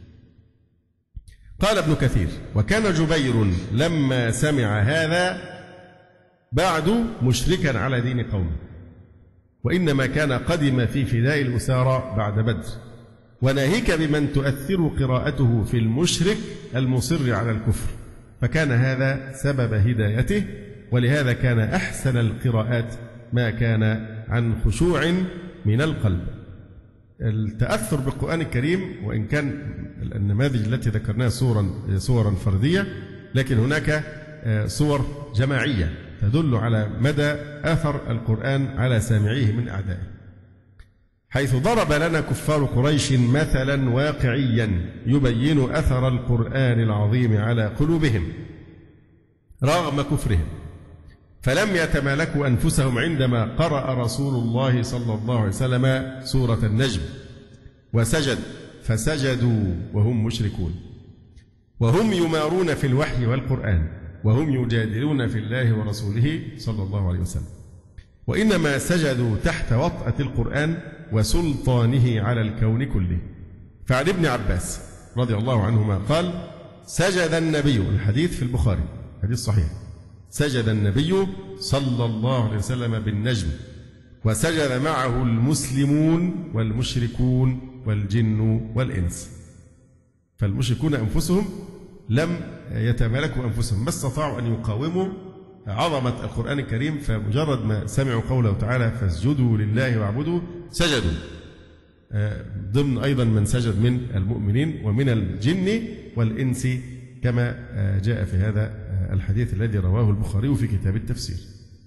قال ابن كثير وكان جبير لما سمع هذا بعد مشركا على دين قومه وإنما كان قدم في فداء الأسارى بعد بدر وناهيك بمن تؤثر قراءته في المشرك المصر على الكفر فكان هذا سبب هدايته ولهذا كان أحسن القراءات ما كان عن خشوع من القلب. التأثر بالقرآن الكريم وإن كان النماذج التي ذكرناها صورا صورا فردية لكن هناك صور جماعية تدل على مدى أثر القرآن على سامعيه من أعدائه حيث ضرب لنا كفار قريش مثلا واقعيا يبين أثر القرآن العظيم على قلوبهم رغم كفرهم فلم يتمالكوا أنفسهم عندما قرأ رسول الله صلى الله عليه وسلم سورة النجم وسجد فسجدوا وهم مشركون وهم يمارون في الوحي والقرآن وهم يجادلون في الله ورسوله صلى الله عليه وسلم وإنما سجدوا تحت وطأة القرآن وسلطانه على الكون كله. فعن ابن عباس رضي الله عنهما قال سجد النبي الحديث في البخاري حديث صحيح سجد النبي صلى الله عليه وسلم بالنجم وسجد معه المسلمون والمشركون والجن والإنس فالمشركون أنفسهم لم يتمالكوا أنفسهم ما استطاعوا أن يقاوموا عظمة القرآن الكريم فمجرد ما سمعوا قوله تعالى فاسجدوا لله واعبدوا سجدوا ضمن أيضا من سجد من المؤمنين ومن الجن والإنس كما جاء في هذا الحديث الذي رواه البخاري في كتاب التفسير.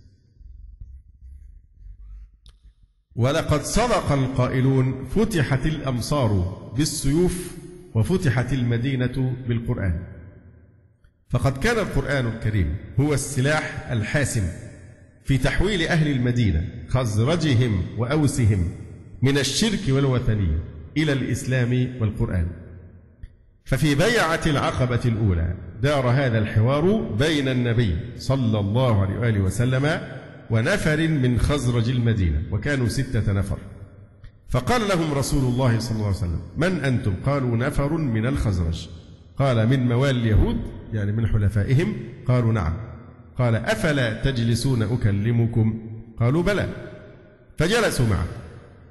ولقد صدق القائلون فتحت الأمصار بالسيوف وفتحت المدينة بالقرآن فقد كان القرآن الكريم هو السلاح الحاسم في تحويل أهل المدينة خزرجهم وأوسهم من الشرك والوثنية إلى الإسلام والقرآن. ففي بيعة العقبة الأولى دار هذا الحوار بين النبي صلى الله عليه وآله وسلم ونفر من خزرج المدينة وكانوا ستة نفر فقال لهم رسول الله صلى الله عليه وسلم من أنتم؟ قالوا نفر من الخزرج. قال من موالي اليهود يعني من حلفائهم؟ قالوا نعم. قال أفلا تجلسون أكلمكم؟ قالوا بلى. فجلسوا معه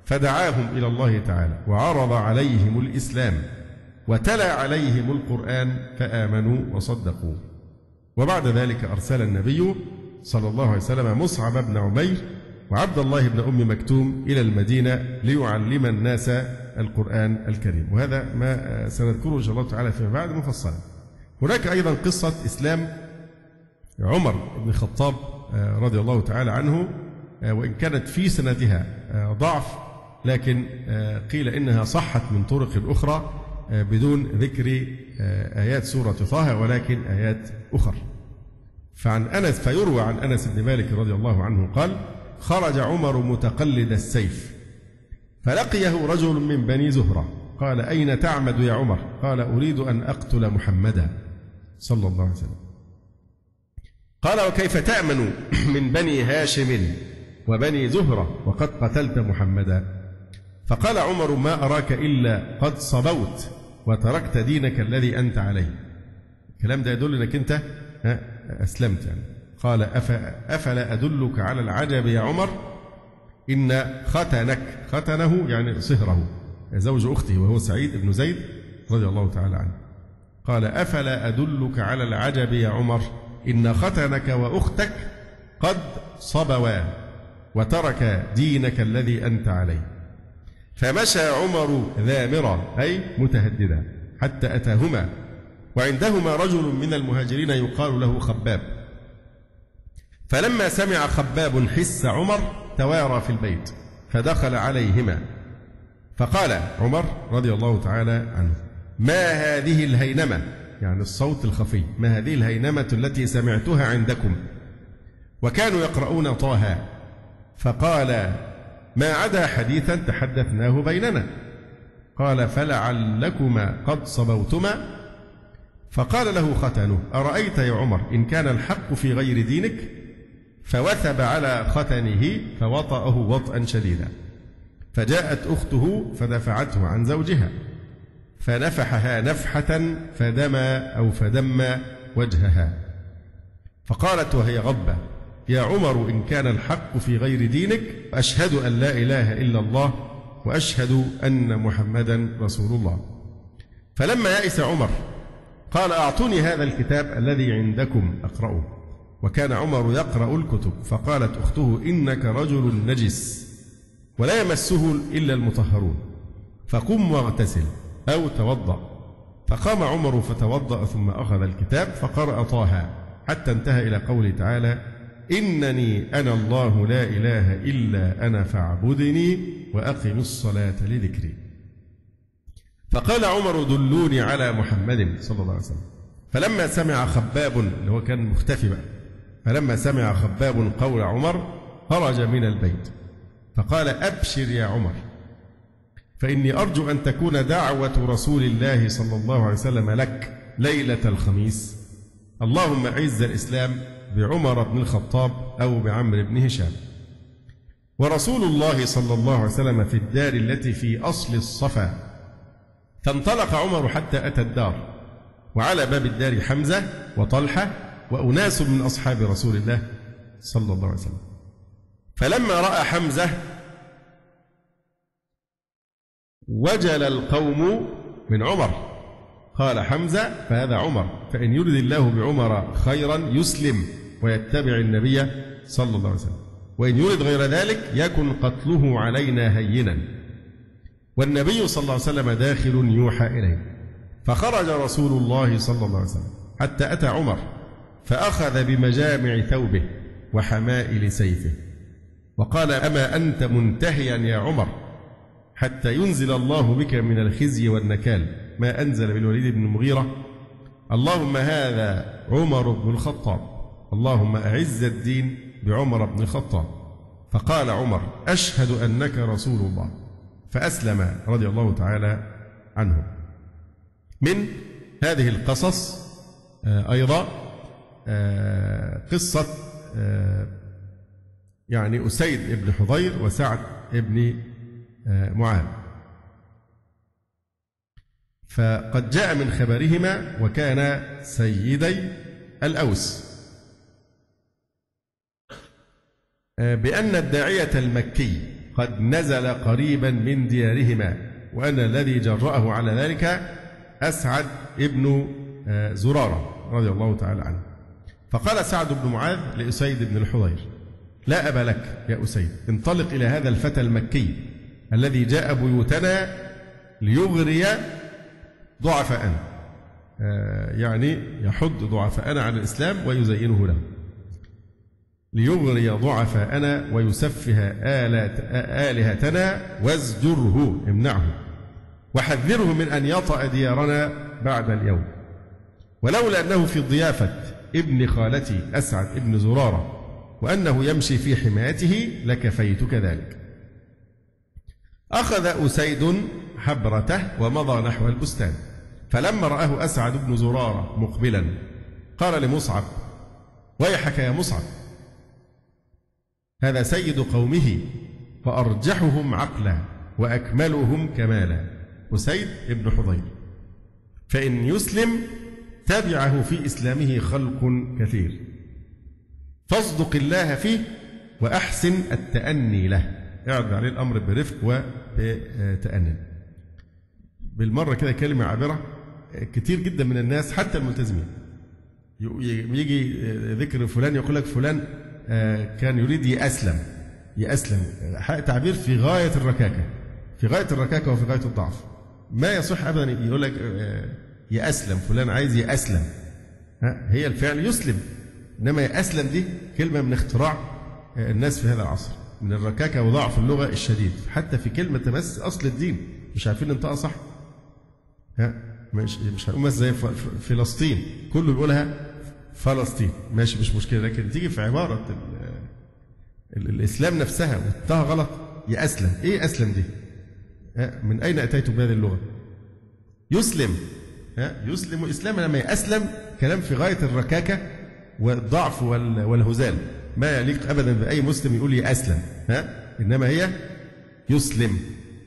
فدعاهم إلى الله تعالى وعرض عليهم الإسلام وتلا عليهم القرآن فآمنوا وصدقوا. وبعد ذلك أرسل النبي صلى الله عليه وسلم مصعب بن عمير وعبد الله بن أم مكتوم إلى المدينة ليعلم الناس القرآن الكريم، وهذا ما سنذكره إن شاء الله تعالى فيما بعد مفصلا. هناك أيضا قصة إسلام عمر بن الخطاب رضي الله تعالى عنه، وإن كانت في سندها ضعف لكن قيل إنها صحت من طرق أخرى بدون ذكر آيات سورة طه ولكن آيات أخرى. فعن أنس فيروى عن أنس بن مالك رضي الله عنه قال: خرج عمر متقلد السيف فلقيه رجل من بني زهرة قال: أين تعمد يا عمر؟ قال: أريد أن أقتل محمدا صلى الله عليه وسلم. قال: وكيف تأمن من بني هاشم وبني زهرة وقد قتلت محمدا؟ فقال عمر: ما أراك إلا قد صبوت وتركت دينك الذي أنت عليه. الكلام ده يدل أنك أنت أسلمت يعني. قال: أفلا أدلك على العجب يا عمر؟ إن ختنك، ختنه يعني صهره زوج أخته وهو سعيد بن زيد رضي الله تعالى عنه. قال: أفلا أدلك على العجب يا عمر؟ إن ختنك وأختك قد صبوا وترك دينك الذي أنت عليه. فمشى عمر ذامرا أي متهددا حتى أتاهما وعندهما رجل من المهاجرين يقال له خباب. فلما سمع خباب حس عمر توارى في البيت فدخل عليهما فقال عمر رضي الله تعالى عنه: ما هذه الهينمة، يعني الصوت الخفي، ما هذه الهينمة التي سمعتها عندكم؟ وكانوا يقرؤون طه. فقال: ما عدا حديثا تحدثناه بيننا. قال: فلعلكما قد صبوتما. فقال له ختنه: أرأيت يا عمر إن كان الحق في غير دينك؟ فوثب على ختنه فوطأه وطئا شديدا، فجاءت أخته فدفعته عن زوجها فنفحها نفحة فدمى أو فدم وجهها. فقالت وهي غضبة: يا عمر إن كان الحق في غير دينك أشهد أن لا إله إلا الله وأشهد أن محمدا رسول الله. فلما يئس عمر قال: أعطوني هذا الكتاب الذي عندكم أقرأه. وكان عمر يقرأ الكتب. فقالت أخته: إنك رجل نجس ولا يمسه إلا المطهرون، فقم واغتسل أو توضأ. فقام عمر فتوضأ ثم أخذ الكتاب فقرأ طه حتى انتهى إلى قوله تعالى: إنني أنا الله لا إله إلا أنا فاعبدني وأقم الصلاة لذكري. فقال عمر: دلوني على محمد صلى الله عليه وسلم. فلما سمع خباب، اللي هو كان مختفي بقى، فلما سمع خباب قول عمر خرج من البيت فقال: أبشر يا عمر، فإني أرجو أن تكون دعوة رسول الله صلى الله عليه وسلم لك ليلة الخميس، اللهم أعز الإسلام بعمر بن الخطاب أو بعمرو بن هشام. ورسول الله صلى الله عليه وسلم في الدار التي في أصل الصفا. فانطلق عمر حتى أتى الدار، وعلى باب الدار حمزة وطلحة وأناس من أصحاب رسول الله صلى الله عليه وسلم. فلما رأى حمزة وجل القوم من عمر. قال حمزة: فهذا عمر، فإن يرد الله بعمر خيرا يسلم ويتبع النبي صلى الله عليه وسلم، وإن يرد غير ذلك يكن قتله علينا هينا. والنبي صلى الله عليه وسلم داخل يوحى إليه. فخرج رسول الله صلى الله عليه وسلم حتى أتى عمر فأخذ بمجامع ثوبه وحمائل سيفه وقال: أما أنت منتهيا يا عمر حتى ينزل الله بك من الخزي والنكال ما أنزل بالوليد بن المغيرة؟ اللهم هذا عمر بن الخطاب، اللهم أعز الدين بعمر بن الخطاب. فقال عمر: أشهد أنك رسول الله، فأسلم رضي الله تعالى عنه. من هذه القصص أيضا قصة يعني أسيد بن حضير وسعد بن معاذ. فقد جاء من خبرهما وكان سيدي الأوس بأن الداعية المكي قد نزل قريبا من ديارهما، وأن الذي جرأه على ذلك أسعد ابن زرارة رضي الله تعالى عنه. فقال سعد بن معاذ لأسيد بن الحضير: لا أبا لك يا أسيد، انطلق إلى هذا الفتى المكي الذي جاء بيوتنا ليغري ضعفاءنا، يعني يحض ضعفاءنا على الإسلام ويزينه له، ليغري ضعفاءنا ويسفه آلهتنا وازجره، امنعه وحذره من أن يطأ ديارنا بعد اليوم، ولولا أنه في ضيافة ابن خالتي أسعد ابن زرارة وأنه يمشي في حمايته لكفيتك ذلك. أخذ أسيد حبرته ومضى نحو البستان، فلما رآه أسعد بن زرارة مقبلا قال لمصعب: ويحك يا مصعب، هذا سيد قومه وأرجحهم عقلا وأكملهم كمالا، أسيد بن حضير، فإن يسلم تبعه في إسلامه خلق كثير، فاصدق الله فيه وأحسن التأني له، اعرض عليه الأمر برفق وبتأني. بالمرة كده كلمة عابرة، كتير جدا من الناس حتى الملتزمين يجي ذكر فلان يقول لك فلان كان يريد يأسلم، يأسلم تعبير في غاية الركاكة، في غاية الركاكة وفي غاية الضعف. ما يصح أبدا يقول لك يأسلم، فلان عايز يأسلم، هي الفعل يسلم، إنما يأسلم دي كلمة من اختراع الناس في هذا العصر، من الركاكة وضعف اللغة الشديد، حتى في كلمة تمس أصل الدين مش عارفين ننطقها صح. ها مش مش هنقول زي فلسطين كله بيقولها فلسطين، ماشي مش مشكلة، لكن تيجي في عبارة ال ال الإسلام نفسها وتها غلط، يأسلم. إيه أسلم دي؟ من أين أتيتم بهذه اللغة؟ يسلم، يسلم إسلاما، لما يأسلم كلام في غاية الركاكة والضعف والهزال، ما يليق أبدا بأي مسلم يقول يأسلم، ها؟ إنما هي يسلم.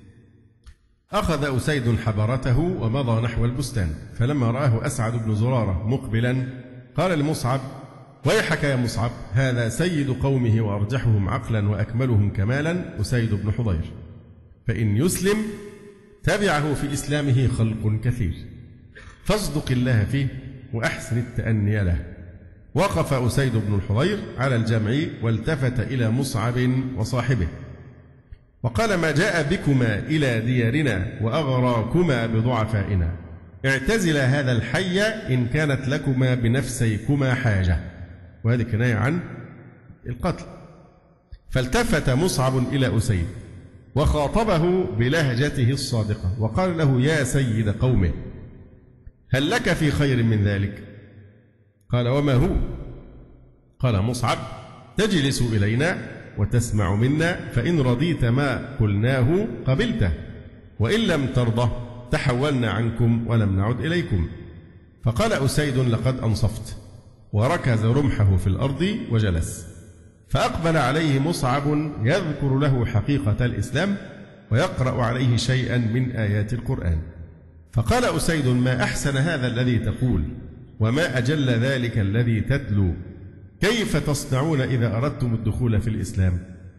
أخذ أسيد حبرته ومضى نحو البستان، فلما رآه أسعد بن زرارة مقبلا قال لمصعب: ويحك يا مصعب، هذا سيد قومه وأرجحهم عقلا وأكملهم كمالا، أسيد بن حضير، فإن يسلم تبعه في إسلامه خلق كثير، فاصدق الله فيه وأحسن التأني له. وقف أسيد بن الحضير على الجمع والتفت إلى مصعب وصاحبه وقال: ما جاء بكما إلى ديارنا وأغراكما بضعفائنا، اعتزلا هذا الحي إن كانت لكما بنفسيكما حاجة، وهذه كناية عن القتل. فالتفت مصعب إلى أسيد وخاطبه بلهجته الصادقة وقال له: يا سيد قومه، هل لك في خير من ذلك؟ قال: وما هو؟ قال مصعب: تجلس إلينا وتسمع منا، فإن رضيت ما قلناه قبلته، وإن لم ترضى تحولنا عنكم ولم نعد إليكم. فقال أسيد: لقد أنصفت، وركز رمحه في الأرض وجلس. فأقبل عليه مصعب يذكر له حقيقة الإسلام ويقرأ عليه شيئا من آيات القرآن. فقال أسيد: ما أحسن هذا الذي تقول، وما أجل ذلك الذي تتلو، كيف تصنعون إذا أردتم الدخول في الإسلام؟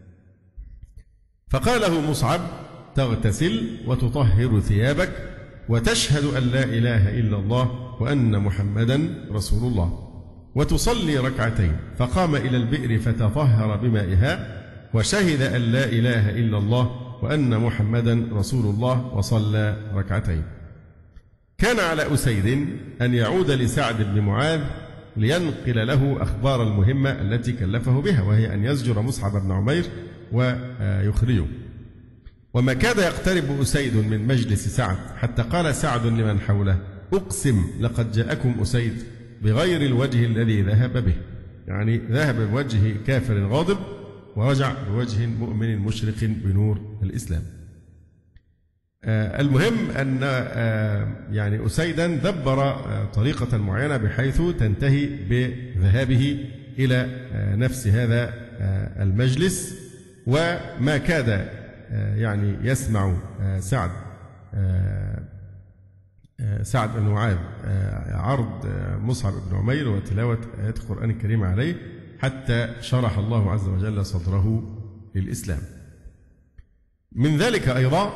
فقال له مصعب: تغتسل وتطهر ثيابك وتشهد أن لا إله إلا الله وأن محمدا رسول الله، وتصلي ركعتين. فقام إلى البئر فتطهر بمائها وشهد أن لا إله إلا الله وأن محمدا رسول الله وصلى ركعتين. كان على أسيد أن يعود لسعد بن معاذ لينقل له أخبار المهمة التي كلفه بها، وهي أن يزجر مصعب بن عمير ويخرجه. وما كاد يقترب أسيد من مجلس سعد حتى قال سعد لمن حوله: أقسم لقد جاءكم أسيد بغير الوجه الذي ذهب به، يعني ذهب بوجه كافر غاضب ورجع بوجه مؤمن مشرق بنور الإسلام. آه المهم أن آه يعني أسيدا دبر آه طريقة معينة بحيث تنتهي بذهابه إلى آه نفس هذا آه المجلس، وما كاد آه يعني يسمع آه سعد آه سعد بن معاذ عرض مصعب بن عمير وتلاوة آيات القرآن الكريم عليه حتى شرح الله عز وجل صدره للإسلام. من ذلك أيضا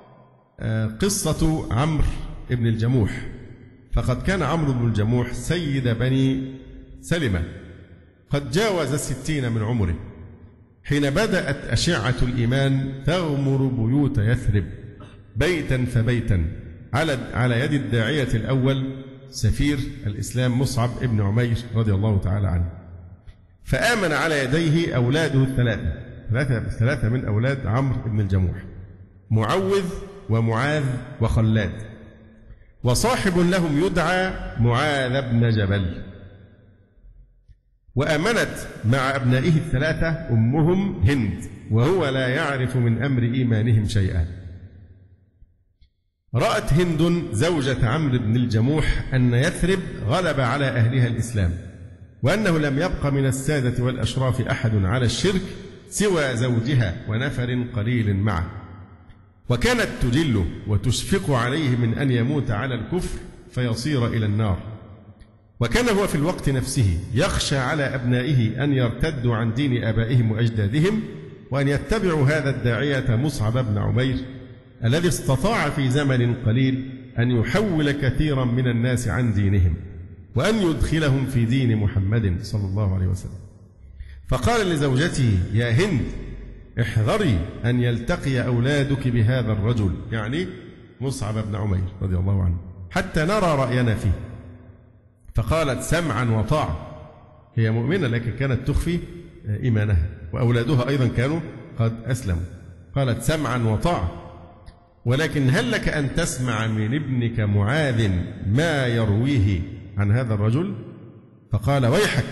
قصة عمرو بن الجموح، فقد كان عمرو بن الجموح سيد بني سلمة، قد جاوز الستين من عمره حين بدأت أشعة الإيمان تغمر بيوت يثرب بيتا فبيتا على على يد الداعية الأول سفير الإسلام مصعب بن عمير رضي الله تعالى عنه. فآمن على يديه أولاده الثلاثة ثلاثة, ثلاثة من أولاد عمرو بن الجموح، معوذ ومعاذ وخلاد، وصاحب لهم يدعى معاذ بن جبل. وآمنت مع أبنائه الثلاثة أمهم هند، وهو لا يعرف من أمر إيمانهم شيئا. رأت هند زوجة عمرو بن الجموح أن يثرب غلب على أهلها الإسلام، وأنه لم يبق من السادة والأشراف أحد على الشرك سوى زوجها ونفر قليل معه، وكانت تجله وتشفق عليه من أن يموت على الكفر فيصير إلى النار. وكان هو في الوقت نفسه يخشى على أبنائه أن يرتدوا عن دين آبائهم وأجدادهم، وأن يتبعوا هذا الداعية مصعب بن عمير الذي استطاع في زمن قليل أن يحول كثيرا من الناس عن دينهم وأن يدخلهم في دين محمد صلى الله عليه وسلم. فقال لزوجته: يا هند، احذري أن يلتقي أولادك بهذا الرجل، يعني مصعب بن عمير رضي الله عنه، حتى نرى رأينا فيه. فقالت: سمعا وطاعة. هي مؤمنة لكن كانت تخفي إيمانها، وأولادها أيضا كانوا قد أسلموا. قالت: سمعا وطاعة، ولكن هل لك أن تسمع من ابنك معاذ ما يرويه عن هذا الرجل؟ فقال: ويحك،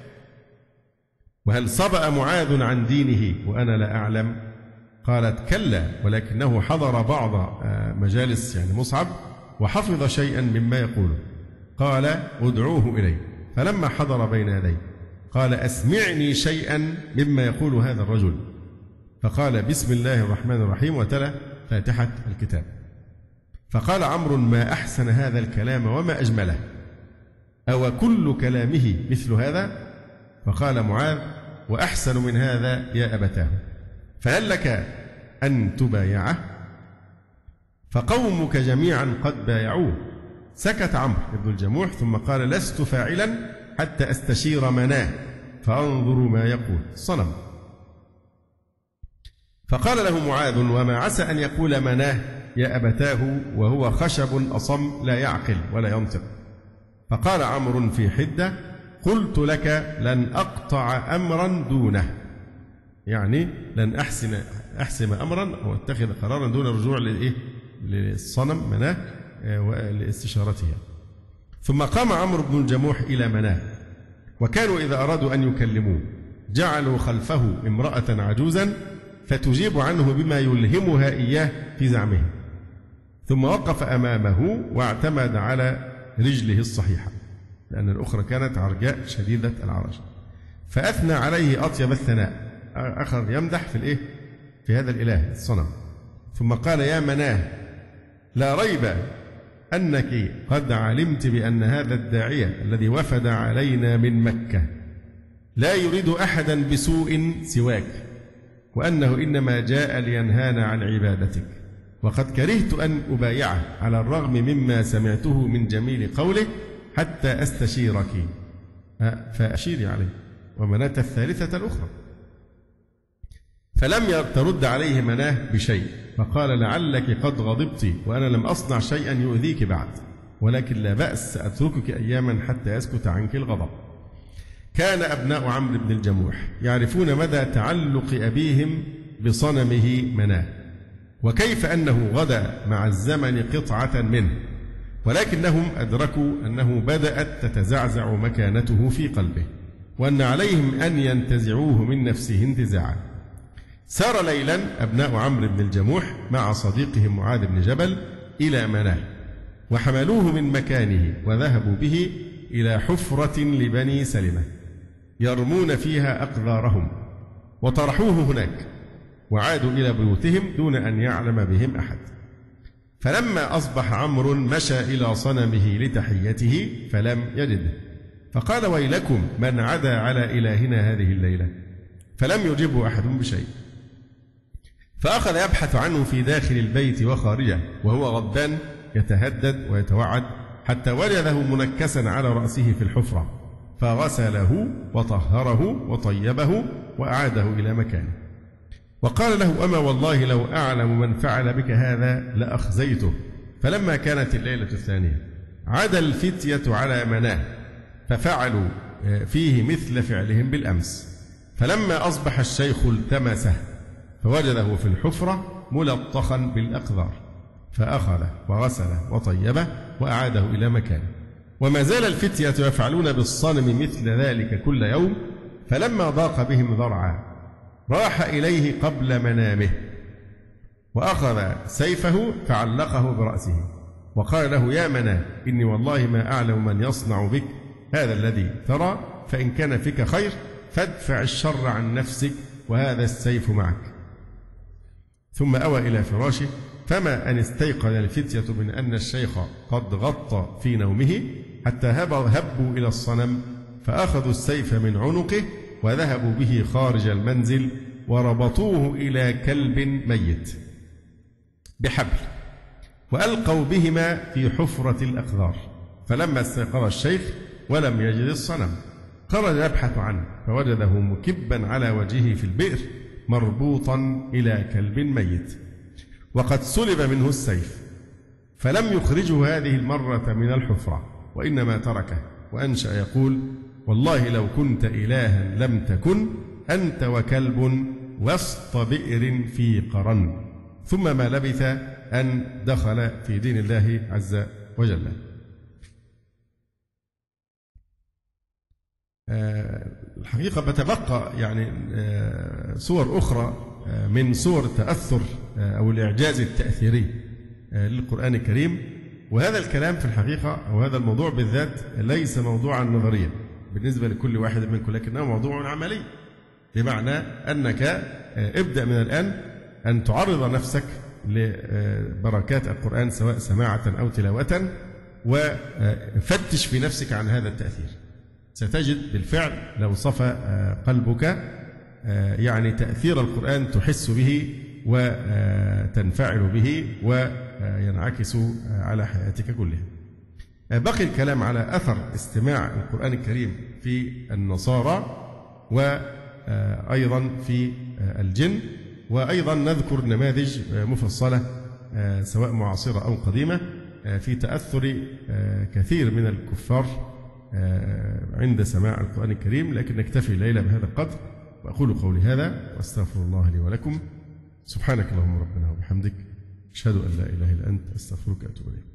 وهل صبأ معاذ عن دينه وأنا لا أعلم؟ قالت: كلا، ولكنه حضر بعض مجالس يعني مصعب وحفظ شيئا مما يقوله. قال: ادعوه إلي. فلما حضر بين يديه قال: أسمعني شيئا مما يقول هذا الرجل. فقال: بسم الله الرحمن الرحيم، وتلا فاتحة الكتاب. فقال عمرو: ما أحسن هذا الكلام وما أجمله، أو كل كلامه مثل هذا؟ فقال معاذ: وأحسن من هذا يا أبتاه، فهل لك أن تبايعه؟ فقومك جميعا قد بايعوه. سكت عمرو بن الجموح ثم قال: لست فاعلا حتى أستشير مناه فأنظر ما يقول صنم. فقال له معاذ: وما عسى أن يقول مناه يا أبتاه وهو خشب أصم لا يعقل ولا ينطق. فقال عمرو في حدة: قلت لك لن أقطع أمرا دونه، يعني لن أحسن أحسم أمرا أو أتخذ قرارا دون الرجوع للإيه؟ للصنم مناه ولاستشارتها. ثم قام عمرو بن الجموح إلى مناه، وكانوا إذا أرادوا أن يكلموه جعلوا خلفه امرأة عجوزا فتجيب عنه بما يلهمها إياه في زعمه، ثم وقف أمامه واعتمد على رجله الصحيحة، لأن الأخرى كانت عرجاء شديدة العرج، فأثنى عليه أطيب الثناء، أخذ يمدح في الإيه؟ في هذا الإله الصنم. ثم قال: يا مناه، لا ريب أنك قد علمت بأن هذا الداعية الذي وفد علينا من مكة لا يريد أحدا بسوء سواك، وأنه إنما جاء لينهانا عن عبادتك، وقد كرهت أن أبايعه على الرغم مما سمعته من جميل قوله حتى أستشيرك، فأشيري عليه. ومناة الثالثة الأخرى. فلم ترد عليه مناه بشيء، فقال: لعلك قد غضبت وأنا لم أصنع شيئا يؤذيك بعد، ولكن لا بأس، سأتركك أياما حتى يسكت عنك الغضب. كان أبناء عمرو بن الجموح يعرفون مدى تعلق أبيهم بصنمه مناه، وكيف أنه غدا مع الزمن قطعة منه، ولكنهم أدركوا أنه بدأت تتزعزع مكانته في قلبه، وأن عليهم أن ينتزعوه من نفسه انتزاعا. سار ليلا أبناء عمرو بن الجموح مع صديقهم معاذ بن جبل إلى مناه، وحملوه من مكانه وذهبوا به إلى حفرة لبني سلمة يرمون فيها أقذارهم، وطرحوه هناك، وعادوا إلى بيوتهم دون أن يعلم بهم أحد. فلما أصبح عمرو مشى إلى صنمه لتحيته فلم يجده، فقال: ويلكم من عدا على إلهنا هذه الليلة، فلم يجبه أحد بشيء. فأخذ يبحث عنه في داخل البيت وخارجه وهو غضبان يتهدد ويتوعد، حتى وجده منكسا على رأسه في الحفرة، فغسله وطهره وطيبه وأعاده إلى مكانه. وقال له: أما والله لو أعلم من فعل بك هذا لأخزيته. فلما كانت الليلة الثانية عدا الفتية على مناه، ففعلوا فيه مثل فعلهم بالأمس. فلما أصبح الشيخ التمسه فوجده في الحفرة ملطخا بالأقذار، فأخذه وغسله وطيبه وأعاده إلى مكانه. وما زال الفتية يفعلون بالصنم مثل ذلك كل يوم. فلما ضاق بهم ذرعا راح إليه قبل منامه، وأخذ سيفه فعلقه برأسه، وقال له: يا مناه، إني والله ما أعلم من يصنع بك هذا الذي ترى، فإن كان فيك خير فادفع الشر عن نفسك وهذا السيف معك. ثم أوى إلى فراشه، فما أن استيقظ الفتية من أن الشيخ قد غطى في نومه حتى هبوا إلى الصنم، فأخذوا السيف من عنقه وذهبوا به خارج المنزل وربطوه إلى كلب ميت بحبل، وألقوا بهما في حفرة الأقذار. فلما استيقظ الشيخ ولم يجد الصنم خرج يبحث عنه، فوجده مكبا على وجهه في البئر مربوطا إلى كلب ميت، وقد سلب منه السيف، فلم يخرجه هذه المرة من الحفرة، وإنما تركه وأنشأ يقول: والله لو كنت إلها لم تكن أنت وكلب وسط بئر في قرن. ثم ما لبث أن دخل في دين الله عز وجل. الحقيقة بتبقى يعني صور أخرى من صور التأثر أو الإعجاز التأثيري للقرآن الكريم، وهذا الكلام في الحقيقة أو هذا الموضوع بالذات ليس موضوعا نظريا بالنسبة لكل واحد منكم، لكنه موضوع عملي، بمعنى أنك ابدأ من الآن أن تعرض نفسك لبركات القرآن سواء سماعة أو تلاوة، وفتش في نفسك عن هذا التأثير. ستجد بالفعل لو صفى قلبك يعني تأثير القرآن تحس به وتنفعل به وينعكس على حياتك كلها. بقي الكلام على أثر استماع القرآن الكريم في النصارى وأيضا في الجن، وأيضا نذكر نماذج مفصلة سواء معاصرة أو قديمة في تأثر كثير من الكفار عند سماع القرآن الكريم. لكن نكتفي الليلة بهذا القدر، وأقول قولي هذا وأستغفر الله لي ولكم. سبحانك اللهم ربنا وبحمدك، أشهد أن لا إله إلا أنت، أستغفرك وأتوب إليك.